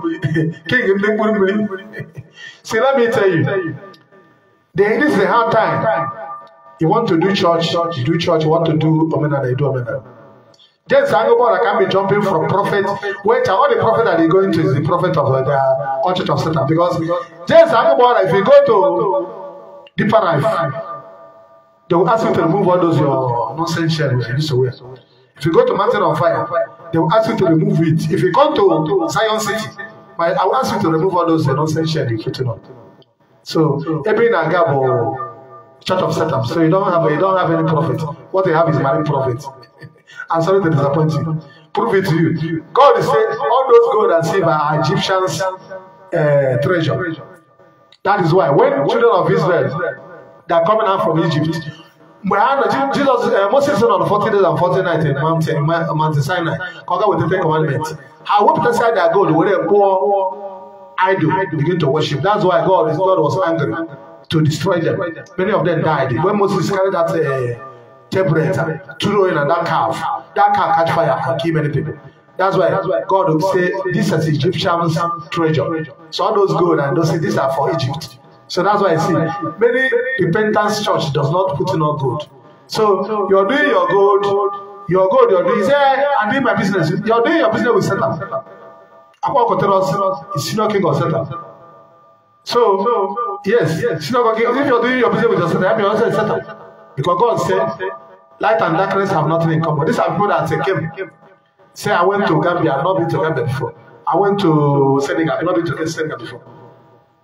See, let me tell you, this is a hard time. You want to do church, you do church. You want to do omena, you do omena. James Angobora can be jumping from prophet. Wait, all the prophet that they going to is the prophet of the Church of Satan. Because James Angobora, if you go to Deeper Life, they will ask you to remove all those your nonsense shares you used to wear. If you go to Mountain of Fire, they will ask you to remove it. If you come to Zion City, I will ask you to remove all those nonsense shares you put on. So, every Nagabo, Church of Satan. So you don't have any prophet. What they have is marine prophet. I'm sorry to disappoint you. Prove it to you. God is saying all those gold and silver are Egyptians' treasure. That is why when children of Israel they are coming out from Egypt. Moses on 40 days and 40 nights in Mount Sinai, conquer with the 10 commandments. How we put aside their gold, where they poor idol begin to worship. That's why God was angry to destroy them. Many of them died. When Moses carried that temperature, threw in that calf catch fire and kill many people. That's why God will say, this is Egyptians' treasure. So all those gold and those these are for Egypt. So that's why I see many repentance church does not put in all gold. So you're doing your gold, you're doing, say, I'm doing my business. You're doing your business with Satan. Apokoteros is senior king of Satan. So yes, senior king. If you're doing your business with Satan, I'm also Satan. Because God said, light and darkness have nothing in common. These are people that came. Say, I went to Gambia, I've not been to Gambia before. I went to Senegal, I've not been to Senegal before.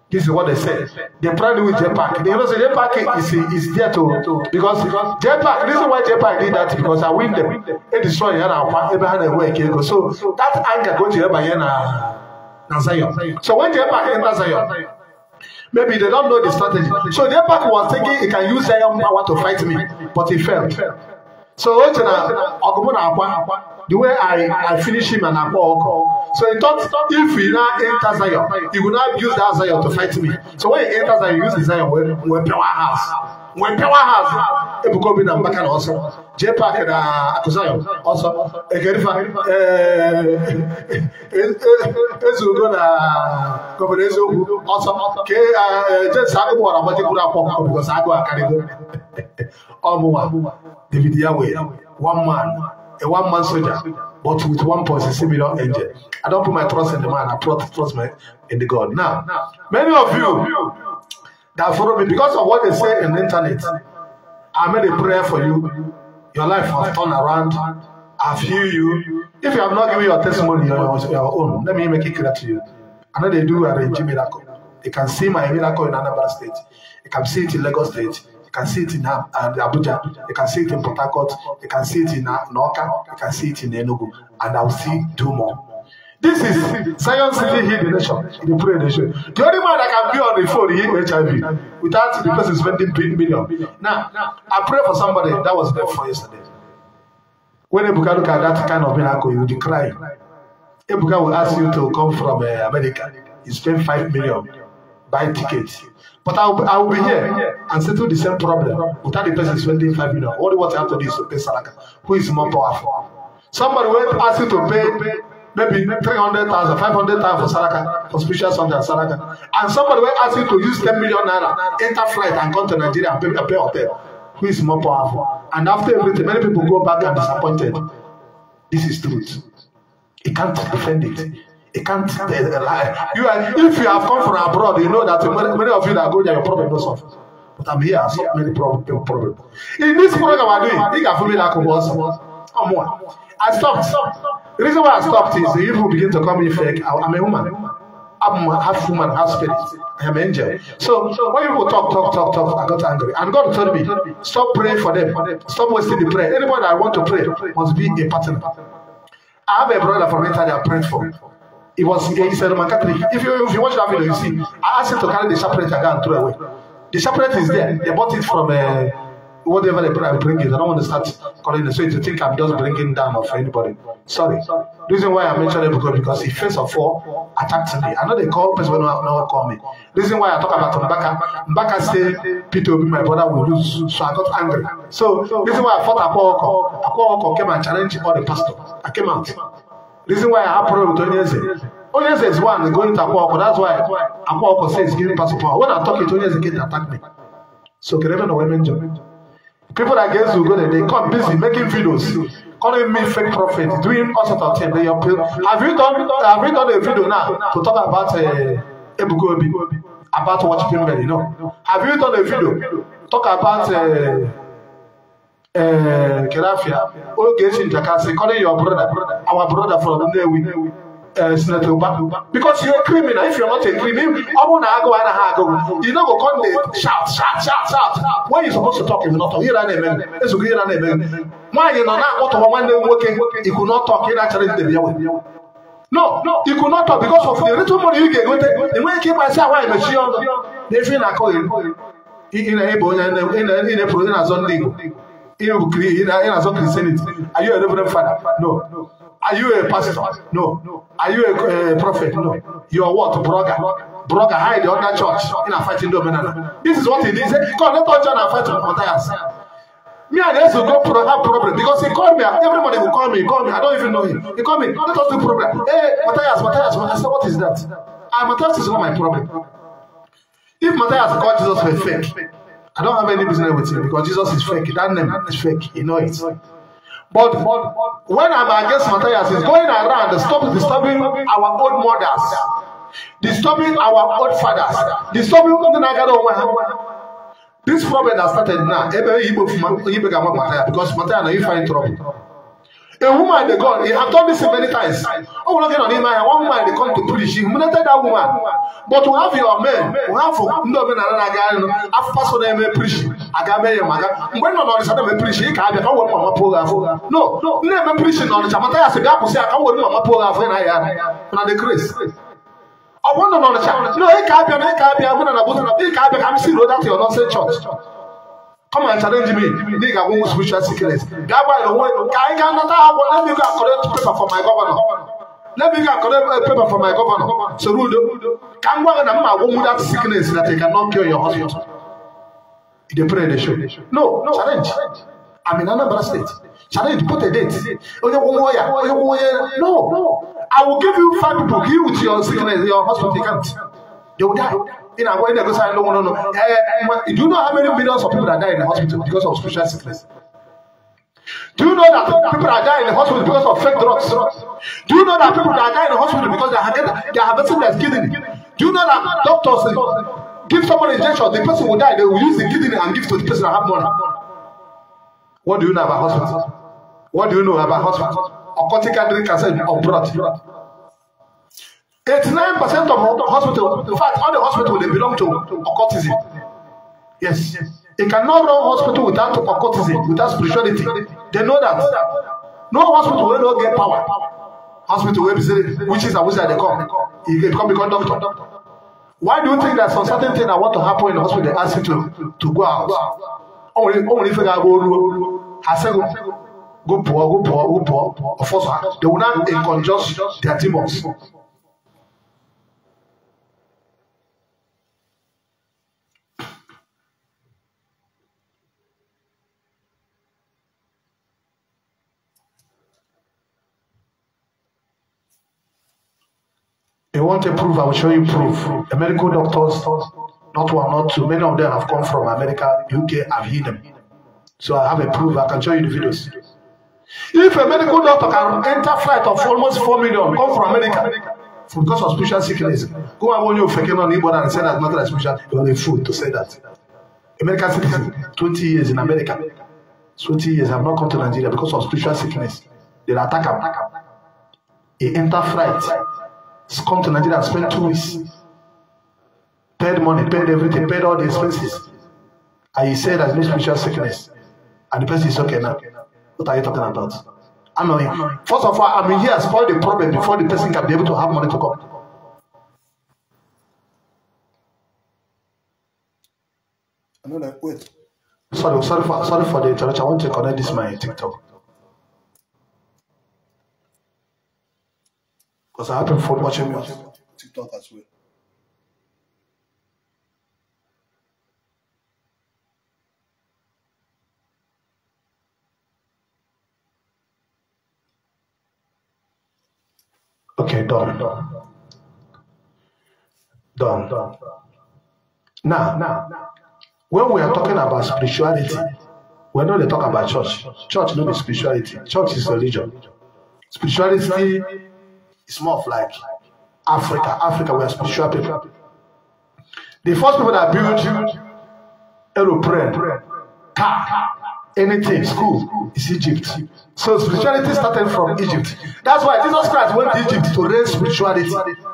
This is what they say. They pride with JPAC. They know say JPAC is there to because JPAC. This is why JPAC did that because I win them. It destroy Yana. So that anger go to Yana Zion. So when JPAC enters Zion, maybe they don't know the strategy. So JPAC was thinking he can use Zion power to fight me, but he failed. So the way I finish him and I walk. So he thought if he now enters Zion, he will not use that Zion to fight me. So when he enters Zion, he uses Zion when power house. When power house, it will be number can also. JPAC and Zion also. David Yahweh, one man, a one-man soldier, but with 1.6 million angel. I don't put my trust in the man, I trust in the God. Now, many of you that follow me, because of what they say in the internet, I made a prayer for you. Your life has turned around. I've healed you. If you have not given your testimony, your own, let me make it clear to you. I know they do arrange miracle. You can see my miracle in Anambra State. You can see it in Lagos State. You can see it in Abuja. You can see it in Port Harcourt. You can see it in Noka. You can see it in Enugu. And I'll see do more. This is Zion City Heal the Nation, the prayer nation. The only man that can be on the phone heal HIV without the person spending $1 million. Now, I pray for somebody that was there for yesterday. When Ebuka look at that kind of miracle, you will cry. Ebuka will ask you to come from America. You spend $5 million, buy tickets. But I will be here and settle the same problem without the person spending $5 million. All what you have to do is to pay Saraka, who is more powerful. Somebody will ask you to pay maybe 300,000, 500,000 for Saraka, for spiritual Sunday Saraka. And somebody will ask you to use 10 million naira, enter flight and come to Nigeria and pay hotel. Who is more powerful? And after everything, many people go back and disappointed. This is truth. You can't defend it. You can't lie. If you have come from abroad, you know that many of you that go there, your problem does solve. But I'm here, I solve many problems. In this program I'm doing, I think I feel like I stopped. The reason why I stopped is the evil begin to come in fake. I'm a woman. I'm half woman, half spirit. I am an angel. So when people talk, I got angry. And God told me, stop praying for them. Stop wasting the prayer. Anybody that want to pray must be a partner. I have a brother from Italy I prayed for. He said Roman Catholic. If you watch that video, you see, I asked him to carry the chaplet and go and throw away. The chaplet is there. They bought it from whatever they bring it. I don't want to start calling it. So you think I'm just bringing down for anybody. Sorry. The reason why I mentioned it because he first of all attacked me. I know they call person when no one call me. The reason why I talk about Mbaka. Mbaka said Peter Obi, my brother, will lose. So I got angry. So the reason why I fought Akwa came and challenged all the pastors. I came out. The reason why I have problem with Onyeze. Onyeze is one going to Akwa. That's why Akwa says he's giving pastor power. When I talk to Onyeze, they attack me. So can even know women job. People that get to go there, they come busy making videos, calling me fake prophet, doing all sorts of things. Have you done a video now to talk about Ebuka Obi, about worshiping men? You know? Have you done a video talk about Kerafia, Ogechi Jakasi, calling your brother, our brother from Nnewi? Because you're a criminal. If you're not a criminal, you know go come there, shout. When you're supposed to talk, you will not talk. Here and there, let's go here and there. Why you know not what to one day working? You could not talk. You actually did the No, you could not talk because of the little money you get. The way you keep myself, why the shield? They feel like calling in a program zone legal. In a zone Christianity. Are you a reverend father? No. Are you a pastor? No. Are you a prophet? No. You are what? Brother, hide the other church in a fighting dominant. This is what he did. He said, come, let us join and fight with Matthias. Me and this will go have problem because he called me. Everybody will call me. I don't even know him. He called me. Let us do problem. Hey, Matthias. I said, what is that? Matthias is not my problem. If Matthias called Jesus were fake, I don't have any business with him because Jesus is fake. That name is fake. You know it. But when I'm against Matthias, he's going around disturbing our old mothers, disturbing our old fathers, disturbing this problem that started now. Because Matthias, you find trouble. A woman, they God, he have done this many times. Oh, looking on him, one woman, they come to preach. He humiliated that woman. But to have your men, we have for no men and again, after so they may preach. I got me, when on the Saturday preach, he can't go with Mama Poga. No, never preaching on the Chamata. I said, I say, I can't with Mama Poga when I am on the Chris. I wonder on the channel. No, he can't be, I'm going to put a big cabin. I'm still that your nonsense church. Come and challenge me. Nigga, won't spiritual sickness. That why the way I cannot have. Let me go collect paper for my governor. Let me go collect paper for my governor. So Rudo, come on and I'm with that sickness that they cannot cure your hospital. They pray they should. No, challenge. I'm in another state. Challenge, put a date. No. I will give you 5 people. Give with your sickness, your hospital, they can't. They will die. In a way, they go say, no. Do you know how many millions of people that die in the hospital because of spiritual sickness? Do you know that people are dying in the hospital because of fake drugs? Do you know that people that die in the hospital because they are having their kidney? Do you know that doctors give someone an injection, the person will die, they will use the kidney and give to the person that have money? What do you know about hospitals? What do you know about hospitals? Occultic drink cancer of blood. 89% of the hospital, in fact, all the hospitals they belong to occultism. Yes. They cannot run hospital without occultism, without spirituality. They know that. No hospital will not get power. Hospital will be witches and wizards they come. You can become doctor. Why do you think that some certain thing that want to happen in the hospital they ask you to go out? Only if you go poor. Of course, they will not conjure their demons. You want to prove? I will show you proof. The medical doctors, not one, not two, many of them have come from America, UK, I've hid them. So I have a proof, I can show you the videos. If a medical doctor can enter flight of almost 4 million, come from America, because of spiritual sickness, go and warn you faking on anybody and say that not like spiritual, you are a fool to say that. American citizen, 20 years in America, 20 years have not come to Nigeria because of spiritual sickness. They attack him. He enter flight. Come to Nigeria and spend 2 weeks. Paid money, paid everything, paid all the expenses. And he said there's no spiritual sickness. And the person is okay now. What are you talking about? I know him. First of all, I'm here to spoil the problem before the person can be able to have money to come. I know that. Wait. Sorry for the interruption. I want to connect this to my TikTok. Because I have been watching me on TikTok as well. Okay, done. Now, when we are talking about spirituality, we're not talking about church. Church not be spirituality. Church is religion. Spirituality is more of like Africa. Africa, we are spiritual people. The first people that built aeroplane, car, anything, school, is Egypt. So spirituality started from Egypt. That's why Jesus Christ went to Egypt to raise spirituality.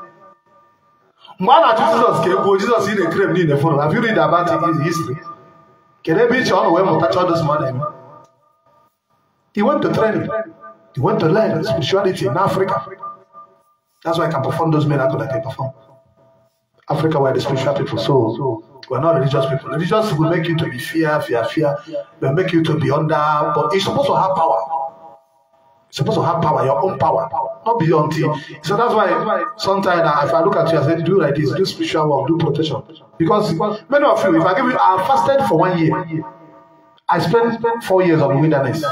Man after Jesus came, Jesus in the crib in the phone. Have you read about it in history? Can they be on where touch all this money? He went to training. He went to learn spirituality in Africa. That's why I can perform those miracles that I perform. Africa, we're the spiritual people, so we're not religious people. Religious will make you to be fear. Will make you to be under, but it's supposed to have power. It's supposed to have power, your own power, not beyond it. So that's why sometimes if I look at you, I say, do like this, do spiritual work, do protection. Because many of you, if I give you, I fasted for 1 year. I spent 4 years on the wilderness.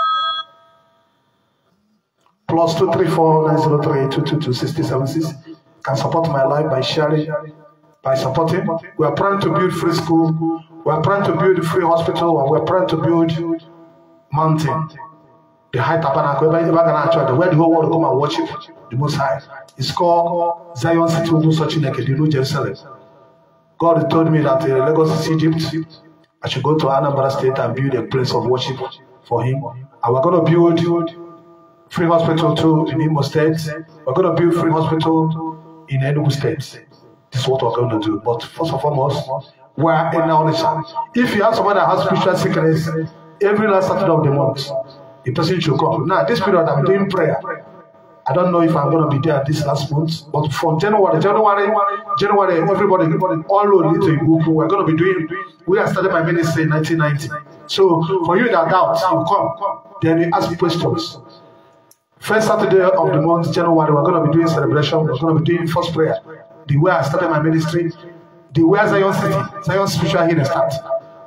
Plus 234-903-222-6076 can support my life by sharing, by supporting. We are trying to build free school. We are trying to build free hospital. And we are trying to build mountain. The high tabernacle. Where the whole world come and worship the Most High. It's called Zion City of Sochineke, the New Jerusalem. God told me that Lagos is Egypt. I should go to Anambra State and build a place of worship for Him. And we're going to build free hospital too in Imo State. We're going to build free hospital in Enugu State. This is what we're going to do. But first and foremost, we're in Onitsha. If you have someone that has spiritual sickness, every last Saturday of the month, the person should come. Now, this period I'm doing prayer. I don't know if I'm going to be there this last month, but from January, everybody, all road lead to Ibuku. We're going to be doing. We have started my ministry in 1990. So for you that doubt, you come. Then you ask me questions. First Saturday of the month, January, we're going to be doing celebration. We're going to be doing first prayer. The way I started my ministry, the way Zion City, Zion Spiritual Healing started.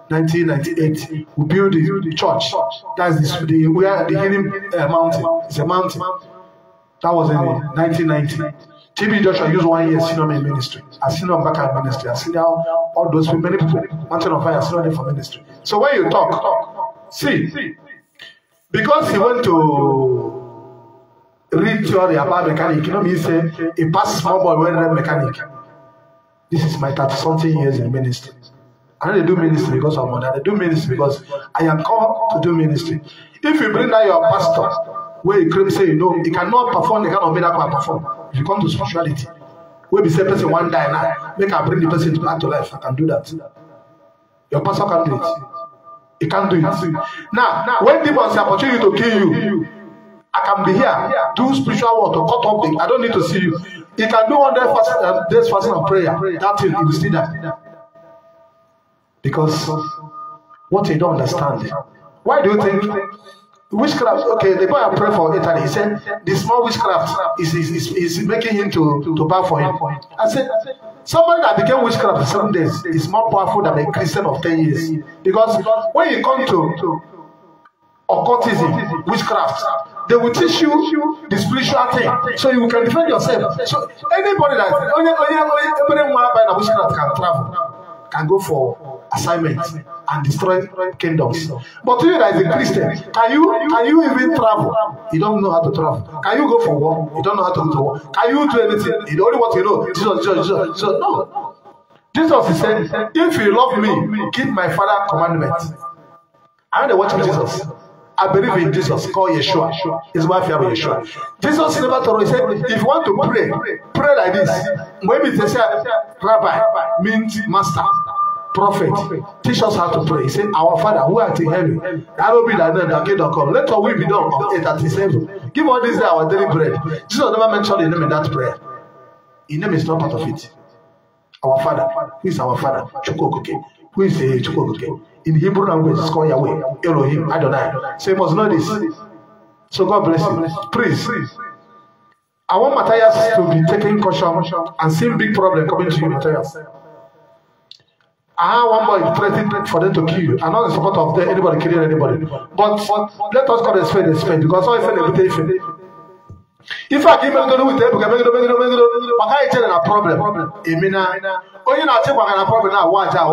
1998, we built the church. That's the where the healing mountain. It's a mountain. That was in 1990. TB Joshua used 1 year senior in ministry. I seen him back in ministry. I seen how all those people, many people, Mountain of Fire, senior for ministry. So when you talk, see, because he went to read theory about mechanic, you know me say he passed small boy when read mechanic. This is my 30-something years in ministry. I don't do ministry because of money. I do ministry because I am called to do ministry. If you bring down your pastor, where you claim say you know, he cannot perform the kind of miracle I perform. If you come to spirituality, where we say person one die now, make I bring the person back to life. I can do that. Your pastor can do it. He can't do it. Now, when demons say opportunity to kill you, I can be here, do spiritual work to cut off the. I don't need to see you. He can do 100 days fasting and prayer. That thing, he will see that. Because what you don't understand. Why do you think witchcraft? Okay, the boy I pray for Italy. He said the small witchcraft is making him to bow for him. I said somebody that became witchcraft in 7 days is more powerful than a Christian of 10 years. Because when you come to occultism, witchcraft, they will teach you the spiritual thing, so you can defend yourself. So anybody that everybody witchcraft can travel, can go for assignment and destroy kingdoms. But you that is a Christian, can you even travel? You don't know how to travel. Can you go for war? You don't know how to go to war. Can you do anything? You only what you know. Jesus. No. Jesus is saying, if you love me, keep my Father's commandments. I want to watch Jesus. I believe in Jesus, called Yeshua. His wife, Yeshua. Jesus never told us, he said, if you want to pray like this. When they say, Rabbi means master, prophet, teach us how to pray. He said, our Father who art in heaven, hallowed be thy name, thy kingdom come. Let our will be done on earth as it is in heaven. Give all this day our daily bread. Jesus never mentioned the name in that prayer. His name is not part of it. Our Father, who is our Father? Chukwuokike. Who is Chukwuokike? In Hebrew language, it's called Yahweh, Elohim, Adonai. So you must know this. So God bless you. Please. I want Matthias to be taking caution and seeing big problem coming to you, Matthias. I have one boy threatened for them to kill you. I'm not in support of anybody killing anybody. But let us call a spade because all is if I give them with them, I tell a problem. You not take a problem now,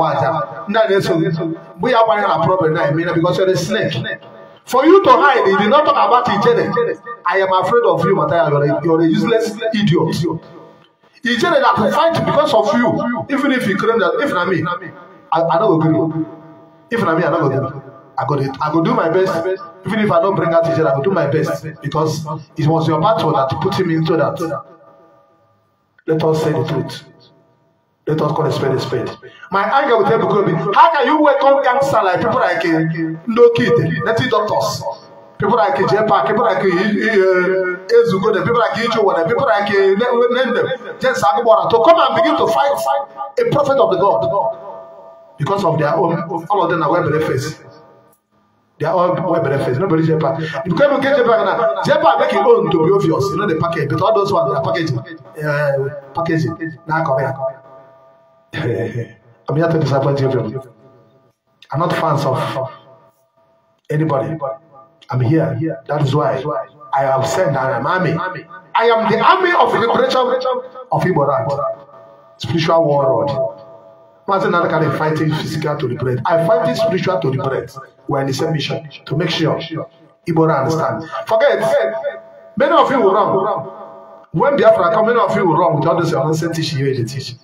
we are buying a problem now, because you're a snake. For you to hide, you did not talk about it. I am afraid of you, Matthias. You're a useless idiot. He said that I could fight because of you, even if you claim that, if not me, I don't agree. If not me, I don't agree. I could do my best, even if I don't bring out teacher, I could do my best because it was your battle that put him into that. Let us say the truth. Let us call a spade. My anger will tell me, how can you welcome gangster like people like no kid, let's doctors, people like Jepa, people like Ezugo, people like Ijo, people like Nende, just to come and begin to fight a prophet of the God because of their own, all of them are well benefits. They are all well benefits. Nobody Jepa. If you can't get Jepa now, Jepa make your own to be obvious. You know the package, but all those ones are packaging. Now come here. I'm here to disappoint you. I'm not fans of anybody. I'm here. That is why I have said that I am army. I am the army of liberation of Igbo. Spiritual warlord. Imagine another kind of fighting physical to liberate. I fight it spiritual to liberate. We're in the same mission to make sure Igbo understand. Forget, many of you will wrong. When Biafra come, many of you will wrong with all this nonsense teaching you teach.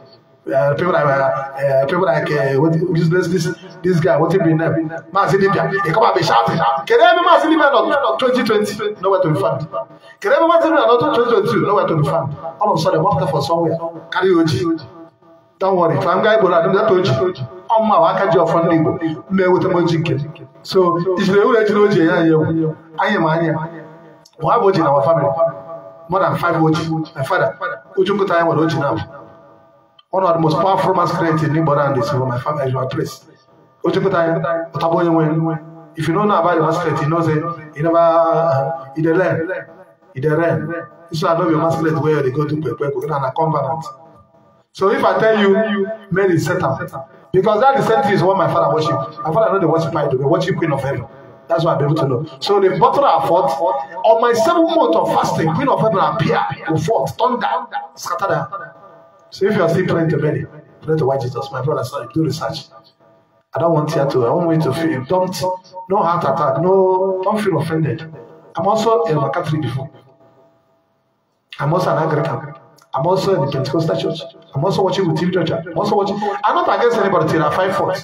People like this guy, what he been there? Mazilibia, he come and be shouting. Can every Mazilibia not 2020? Nowhere to be found. Can every Mazilibia not 2022? Nowhere to be found. All of a sudden, walked for somewhere. Karaoke. Don't worry, if I'm going to go, I told you. On my work, you're from Libo. Me with a magic. So, if you let you know, I am Anya. Why would in our family? More than 5 votes. My father, Ujukuta, what would you now? One of the most powerful masquerades in Niboran is my family as my place. If you don't know about the masquerade, you know he never he learn. So I know your masquerade where they go to Pepe and a covenant. So if I tell you, men is set up. Because that the same thing is what my father worship. My father know they worship idol, they worship Queen of Heaven. That's what I'm able to know. So the bottle I fought on my 7th month of fasting, Queen of Heaven appear, we fought, thunder, scattered. So if you are still praying to many, pray to white Jesus. My brother, sorry, do research. I don't want you to, I want you to feel, no heart attack, don't feel offended. I'm also a Catholic before. I'm also an Anglican. I'm also in the Pentecostal church. I'm also watching with TV church. I'm also watching. I'm not against anybody till I find fault.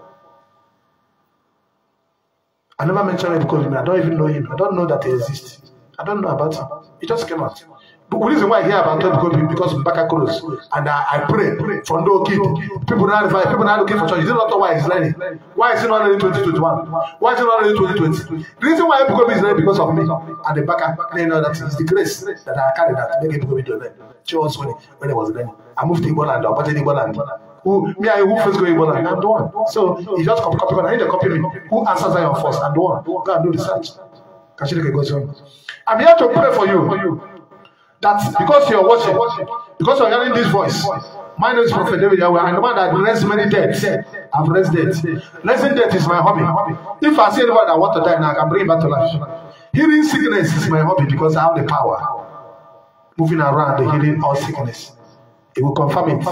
I never mentioned it because I don't even know him. I don't know that he exists. I don't know about him. He just came out. But the reason why I hear about him because of Mbaka Kuros. And I pray for no kid. People are looking for church. You don't know why he's learning. Why is he not learning 2021? Why is he not learning 2020? The reason why people is learning because of me. And the Mbaka, they know that it's the grace that I carry that make people to learn. She was when I was learning. I moved to Igboland, or Bajani Igboland. Who first go Igboland? I'm the one. So he just copy me. I need to copy me. Who answers Zion first? I'm the one. Go and do research. I'm here to pray for you. That because you're watching, because you're hearing this voice, my name is Prophet David Yahweh. I'm the man that raised many deaths. I've raised deaths. Raising death is my hobby. If I see anybody that want to die now, I can bring him back to life. Healing sickness is my hobby because I have the power. Moving around the healing all sickness. It will confirm it.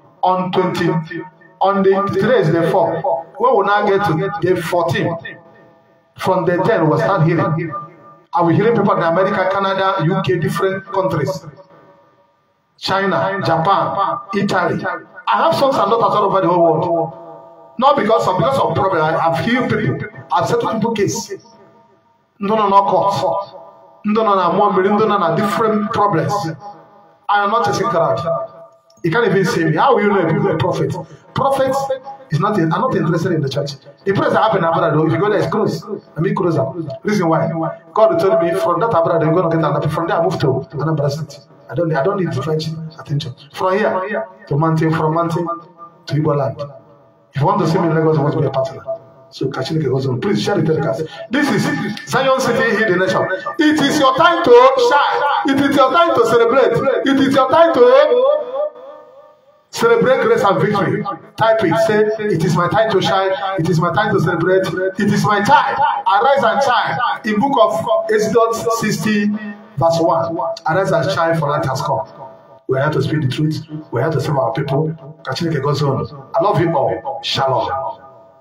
Today is day 4. We will now get to day 14. From day 10, we'll start healing. I will healing people in America, Canada, UK, different countries. China, Japan, Italy. I have sons and daughters all over the whole world. Not because of problem. I've healed people. I've settled people case. No course. No, different problems. I am not a sick crowd. You can't even see me. How will you know if you're a prophet? Prophet is not. I'm not interested in the church. The place that happened in Abrado, if you go there, it's close. I mean closer. Reason why? God told me from that Abrado, you're going to get another. From there, I moved to Anambra City. I don't need church attention. From here to mountain, from mountain to Igboland. If you want to see me in Lagos, you want to be a partner. So Kachilike goes on. Please share the telecast. This is Zion City Heal the Nation. It is your time to shine. It is your time to celebrate. It is your time to celebrate grace and victory. Type it. Say, it is my time to shine. It is my time to celebrate. It is my time. Arise and shine. In book of Exodus 60, verse 1. Arise and shine, for light has come. We are here to speak the truth. We are here to serve our people. Kachilike goes on. I love you all. Shalom.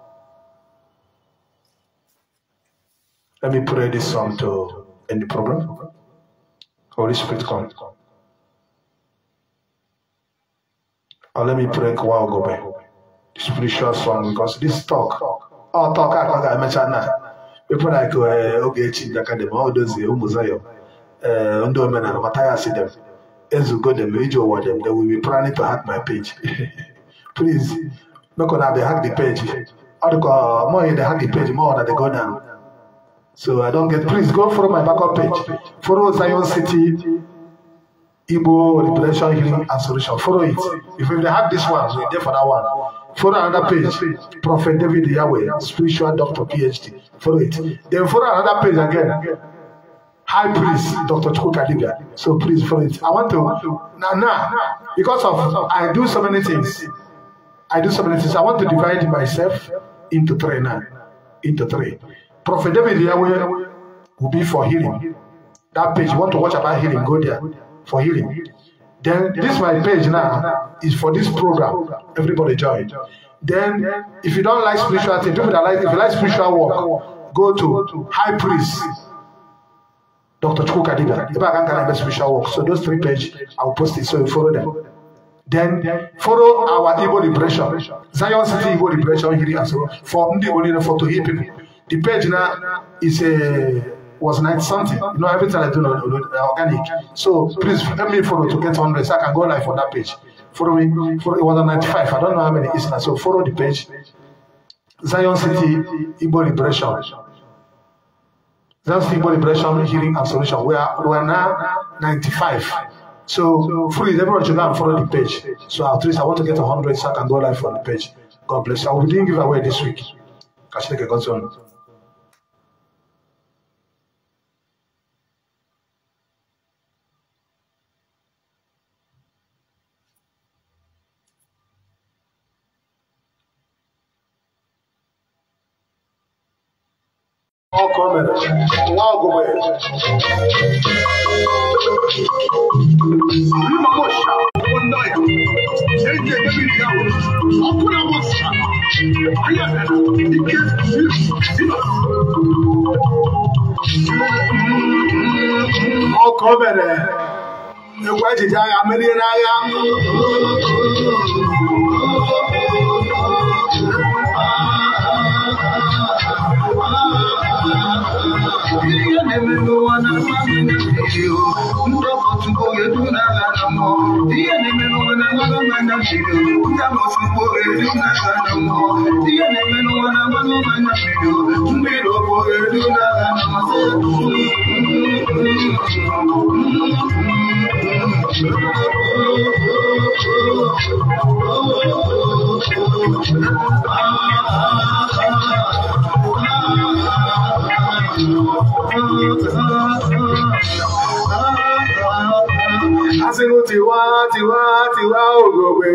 Let me pray this song to end the program. Holy Spirit, come. Or let me pray while go back. The spiritual song, because this talk, I mentioned now. People like Ogechi, Jakadem, all those Umuzayo, Undomen and Mataya see them. As you go them, them, they will be planning to hack my page. Please, not gonna they hack the page. More they hack the page, more than they go down. So I don't get. Please go follow my backup page. Follow Zion City, Igbo Liberation Healing and Solution. Follow it. If they have this one, we're there for that one. Follow another page. Prophet David Yahweh, Spiritual Doctor PhD. Follow it. Then follow another page again. High Priest Dr. Chukwuka Dibia. So please follow it. I want to now because of I do so many things. I want to divide myself into three now. Into three. Prophet David Yahweh will be for healing. That page, you want to watch about healing, go there for healing. Then this my page now is for this program. Everybody join. Then if you don't like spiritual things, people that like, if you like spiritual work, go to High Priest Dr. Chukwuka Dibia. If I can spiritual work. So those three pages, I'll post it so you follow them. Then follow our Igbo Liberation. Zion City Igbo Liberation here as well. For the Igbo for to hear people. The page now is was 90 something. You know, everything I do organic. So please help me follow to get 100 so I can go live for that page. Follow me. Follow, it was 95. I don't know how many is now. So follow the page. Zion City Igbo Liberation. Zion City Igbo Liberation Healing and Solution. We are now 95. So please, everyone should go and follow the page. So at least I want to get 100 so I can go live on the page. God bless you. I will be doing giveaway this week. Kashike God's on. All comments. Wow, go away. All comments. The way to die, I'm Tiwa Ogobe.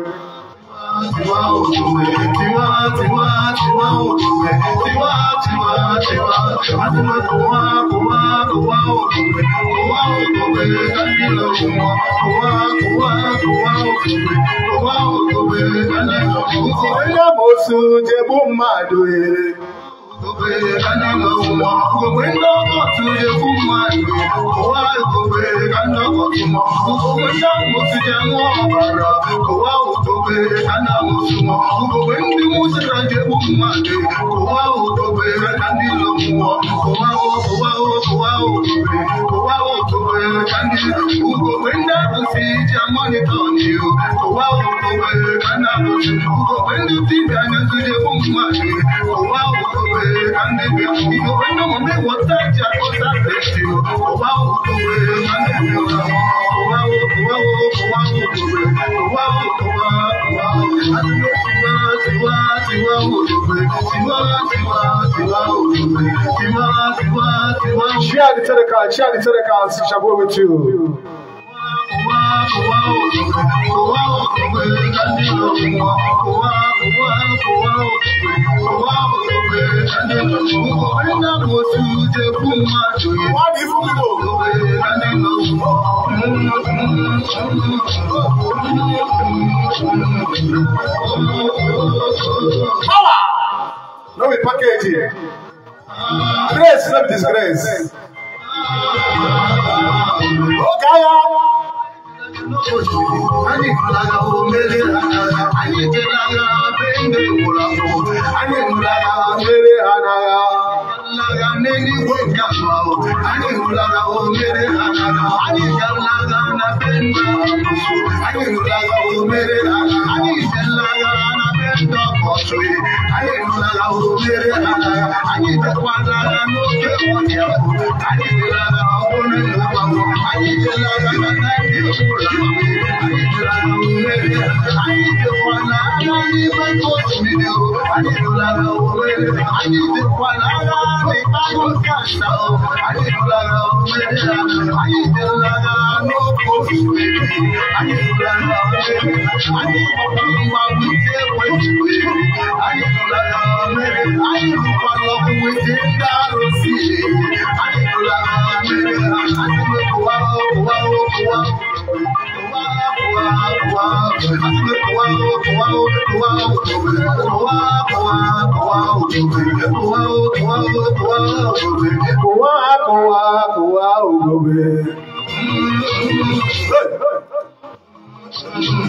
Share the telecast, shall go with you. Power! No, we package it. Grace, not disgrace. Okay.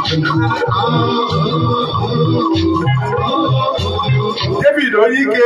David Oyike.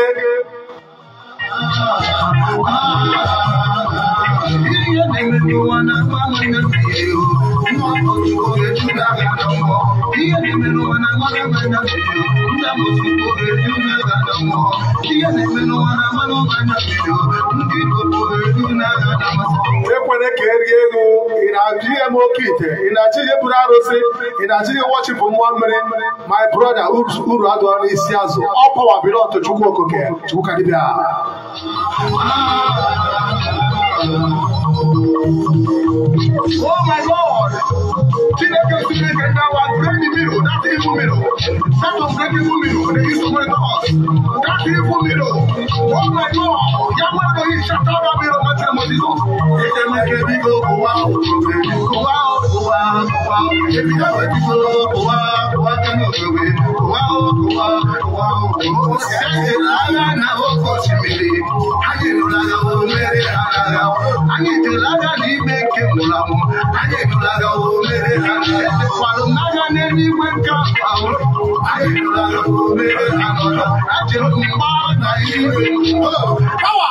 My brother, Uru Adon is Yazo. All power belongs to Chukwuokoke. Chukwukadibia. Oh my Lord! That evil middle. That was breaking middle. They used to break us. That evil middle. Oh my Lord! Yamano is shut out of middle. What time was it? If they make a big go wow, go wow, go wow, go wow. If you have a big go wow, go out and go away. Wow, go wow, go wow. That's the lion now. Coach me. I didn't know that I was very hard. I need to let her make him love. I need to let her make it. While Naga Nelly went up, I didn't know that I was very hard. I didn't know that power.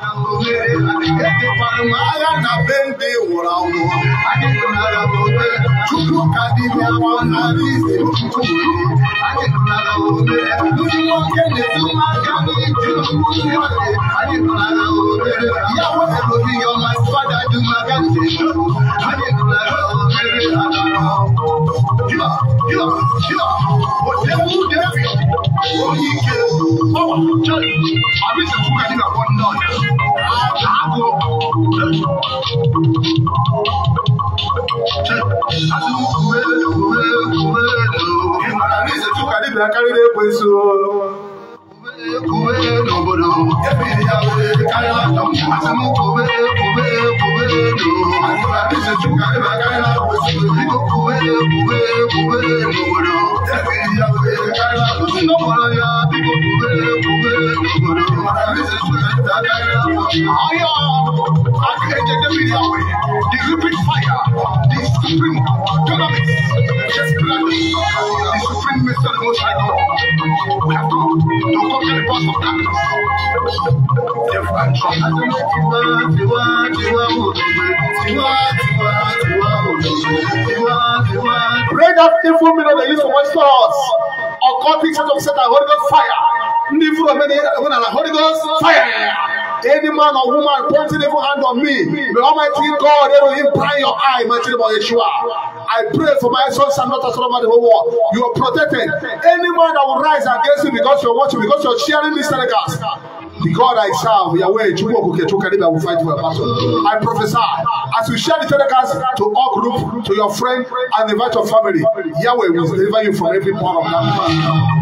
Pray that evil middle they use to watch us. Occultic church of Satan, Holy Ghost fire. Holy Ghost fire. Any man or woman pointing evil hand on me, may Almighty God Elohim blind your eye, mighty name of Yeshua. I pray for my sons and daughters all over the whole world. You are protected. Any man that will rise against you because you're watching, because you're sharing this telecast, the God I serve, Yahweh, I will fight for a battle. I prophesy, as you share the telecast to all group, to your friend, and invite your family, Yahweh will deliver you from every part of that.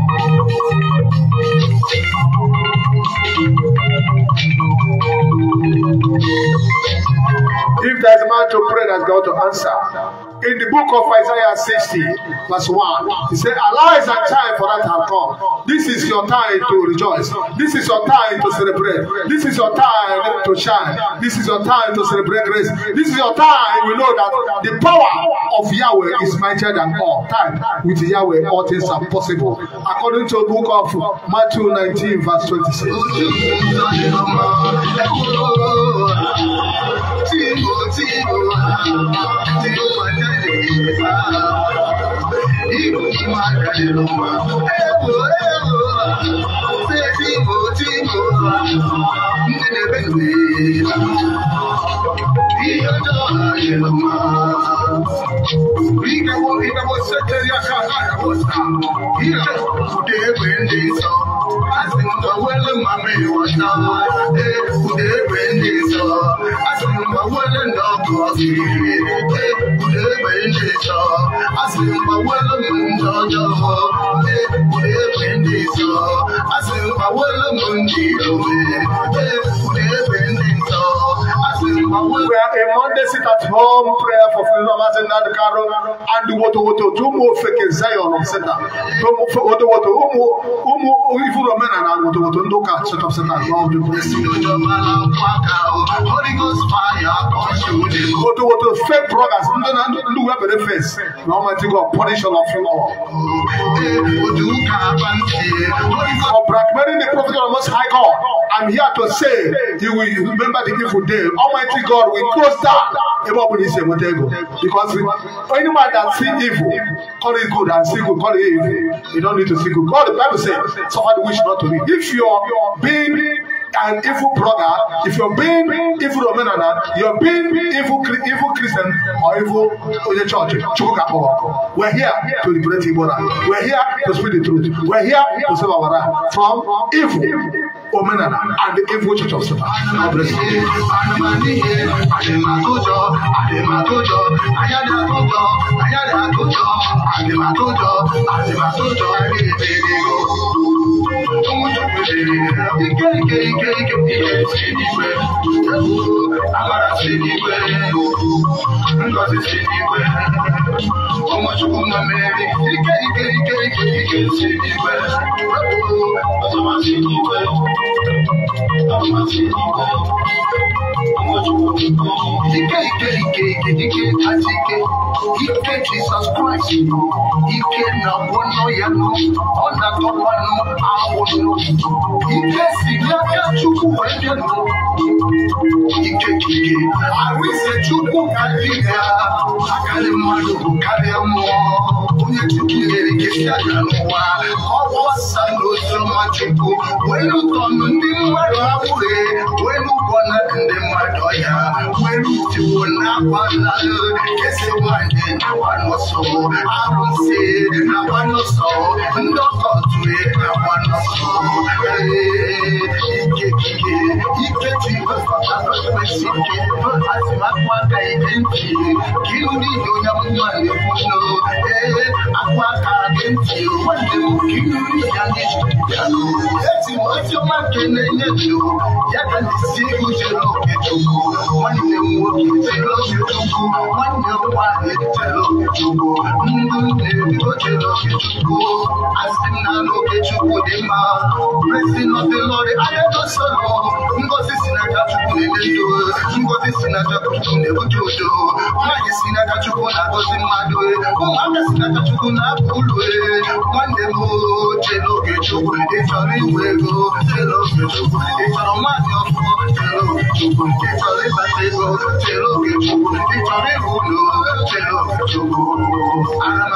If there's a man to pray, that's God to answer. In the book of Isaiah 60, verse 1, he said, arise and time for that have come. This is your time to rejoice. This is your time to celebrate. This is your time to shine. This is your time to celebrate grace. This is your time. We know that the power of Yahweh is mightier than all time. With Yahweh, all things are possible. According to the book of Matthew 19, verse 26. We are a Monday sit at home, prayer for freedom as in that caro, and the water to move fake Zion of Satan. To move for water, if you men and water to look at set of Satan. Holy Ghost fire, water fake brothers, and do up the face. Almighty God, punish all of you all. For blackmailing the prophet of the Most High God, I'm here to say, you will remember the evil day. Almighty God will close down because anyone that see evil, call it good, and see good, call it evil. You don't need to see good. God, the Bible says, suffer the wish not to be. If you're being an evil brother, if you're being evil Roman, you're being evil Christian or evil in the church. We're here to liberate evil. We're here to speak the truth. We're here to save our life from evil Omen and the evil church of Satan. God bless you. Jesus Christ, he can now one no yano on that one no hour no he can see like a chuku when you know he can I will say chuku can be there I can't imagine carry more when you took it get that no one all was I know so much when you come in the world when you gonna in the madoya when you wanna guess you want it I want so I don't say I want so no go to it I want so he get you for that question as my one guy in you need your money no I want you what do you let's see what your man can do ya can see you one day more you one day blessing of the Lord, I am not so long. Because it's in a catch you because it's in a catch you never do. Why is in a catch you I was in my way? Oh, I'm just in a catch you not pull away. One day more, tell get you, it's a real way go, tell get you, it's a man of tell get you, it's a little tell get you, it's a real tell get you. I'm a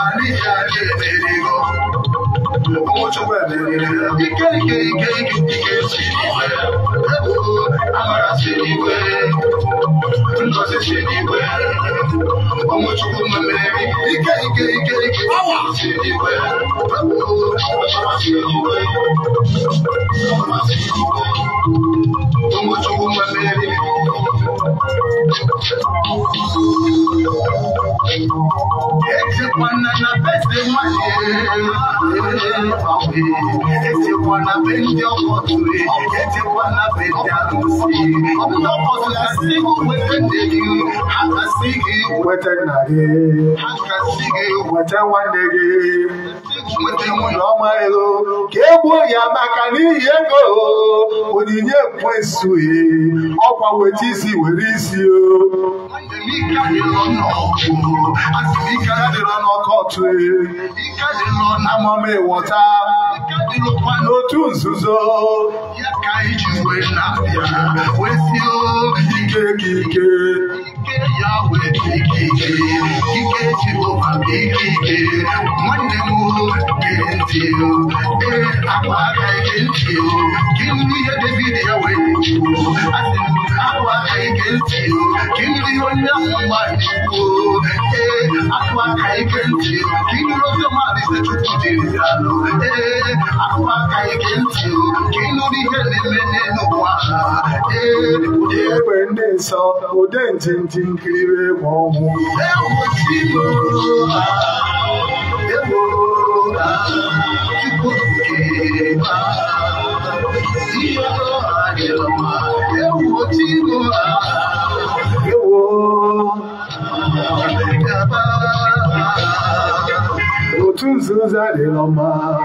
Otunzuza de Loma.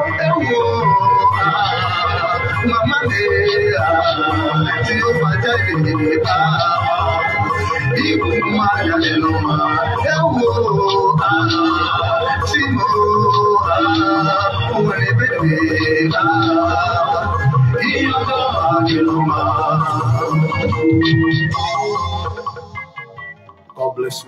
Mama God bless you.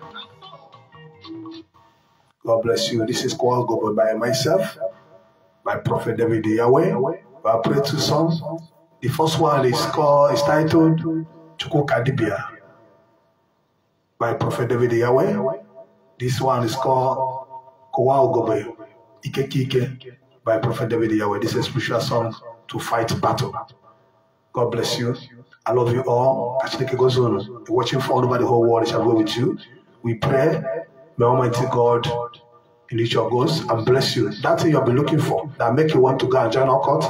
God bless you. This is called Go by myself, by Prophet David Yahweh. I pray two songs. The first one is titled Chuku Kadibia by Prophet David Yahweh. This one is called Kowa Ogobe Ike by Prophet David Yahweh. This is a spiritual song to fight battle. God bless you. I love you all. Watching for all over the whole world, I shall go with you. We pray. May Almighty God reach your goals and bless you. That's what you have been looking for. That make you want to go and join our court.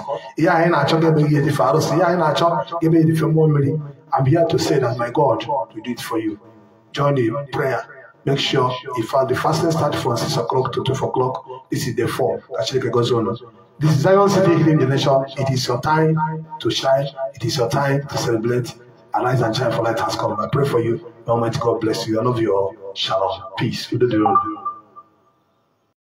I'm here to say that my God will do it for you. Join the prayer. Make sure if the fasting starts from 6 o'clock to 12 o'clock, this is the 4. This is Zion City Healing the Nation. It is your time to shine. It is your time to celebrate. Arise and shine, for light has come. I pray for you. Almighty God bless you. I love you all. Shalom. Peace.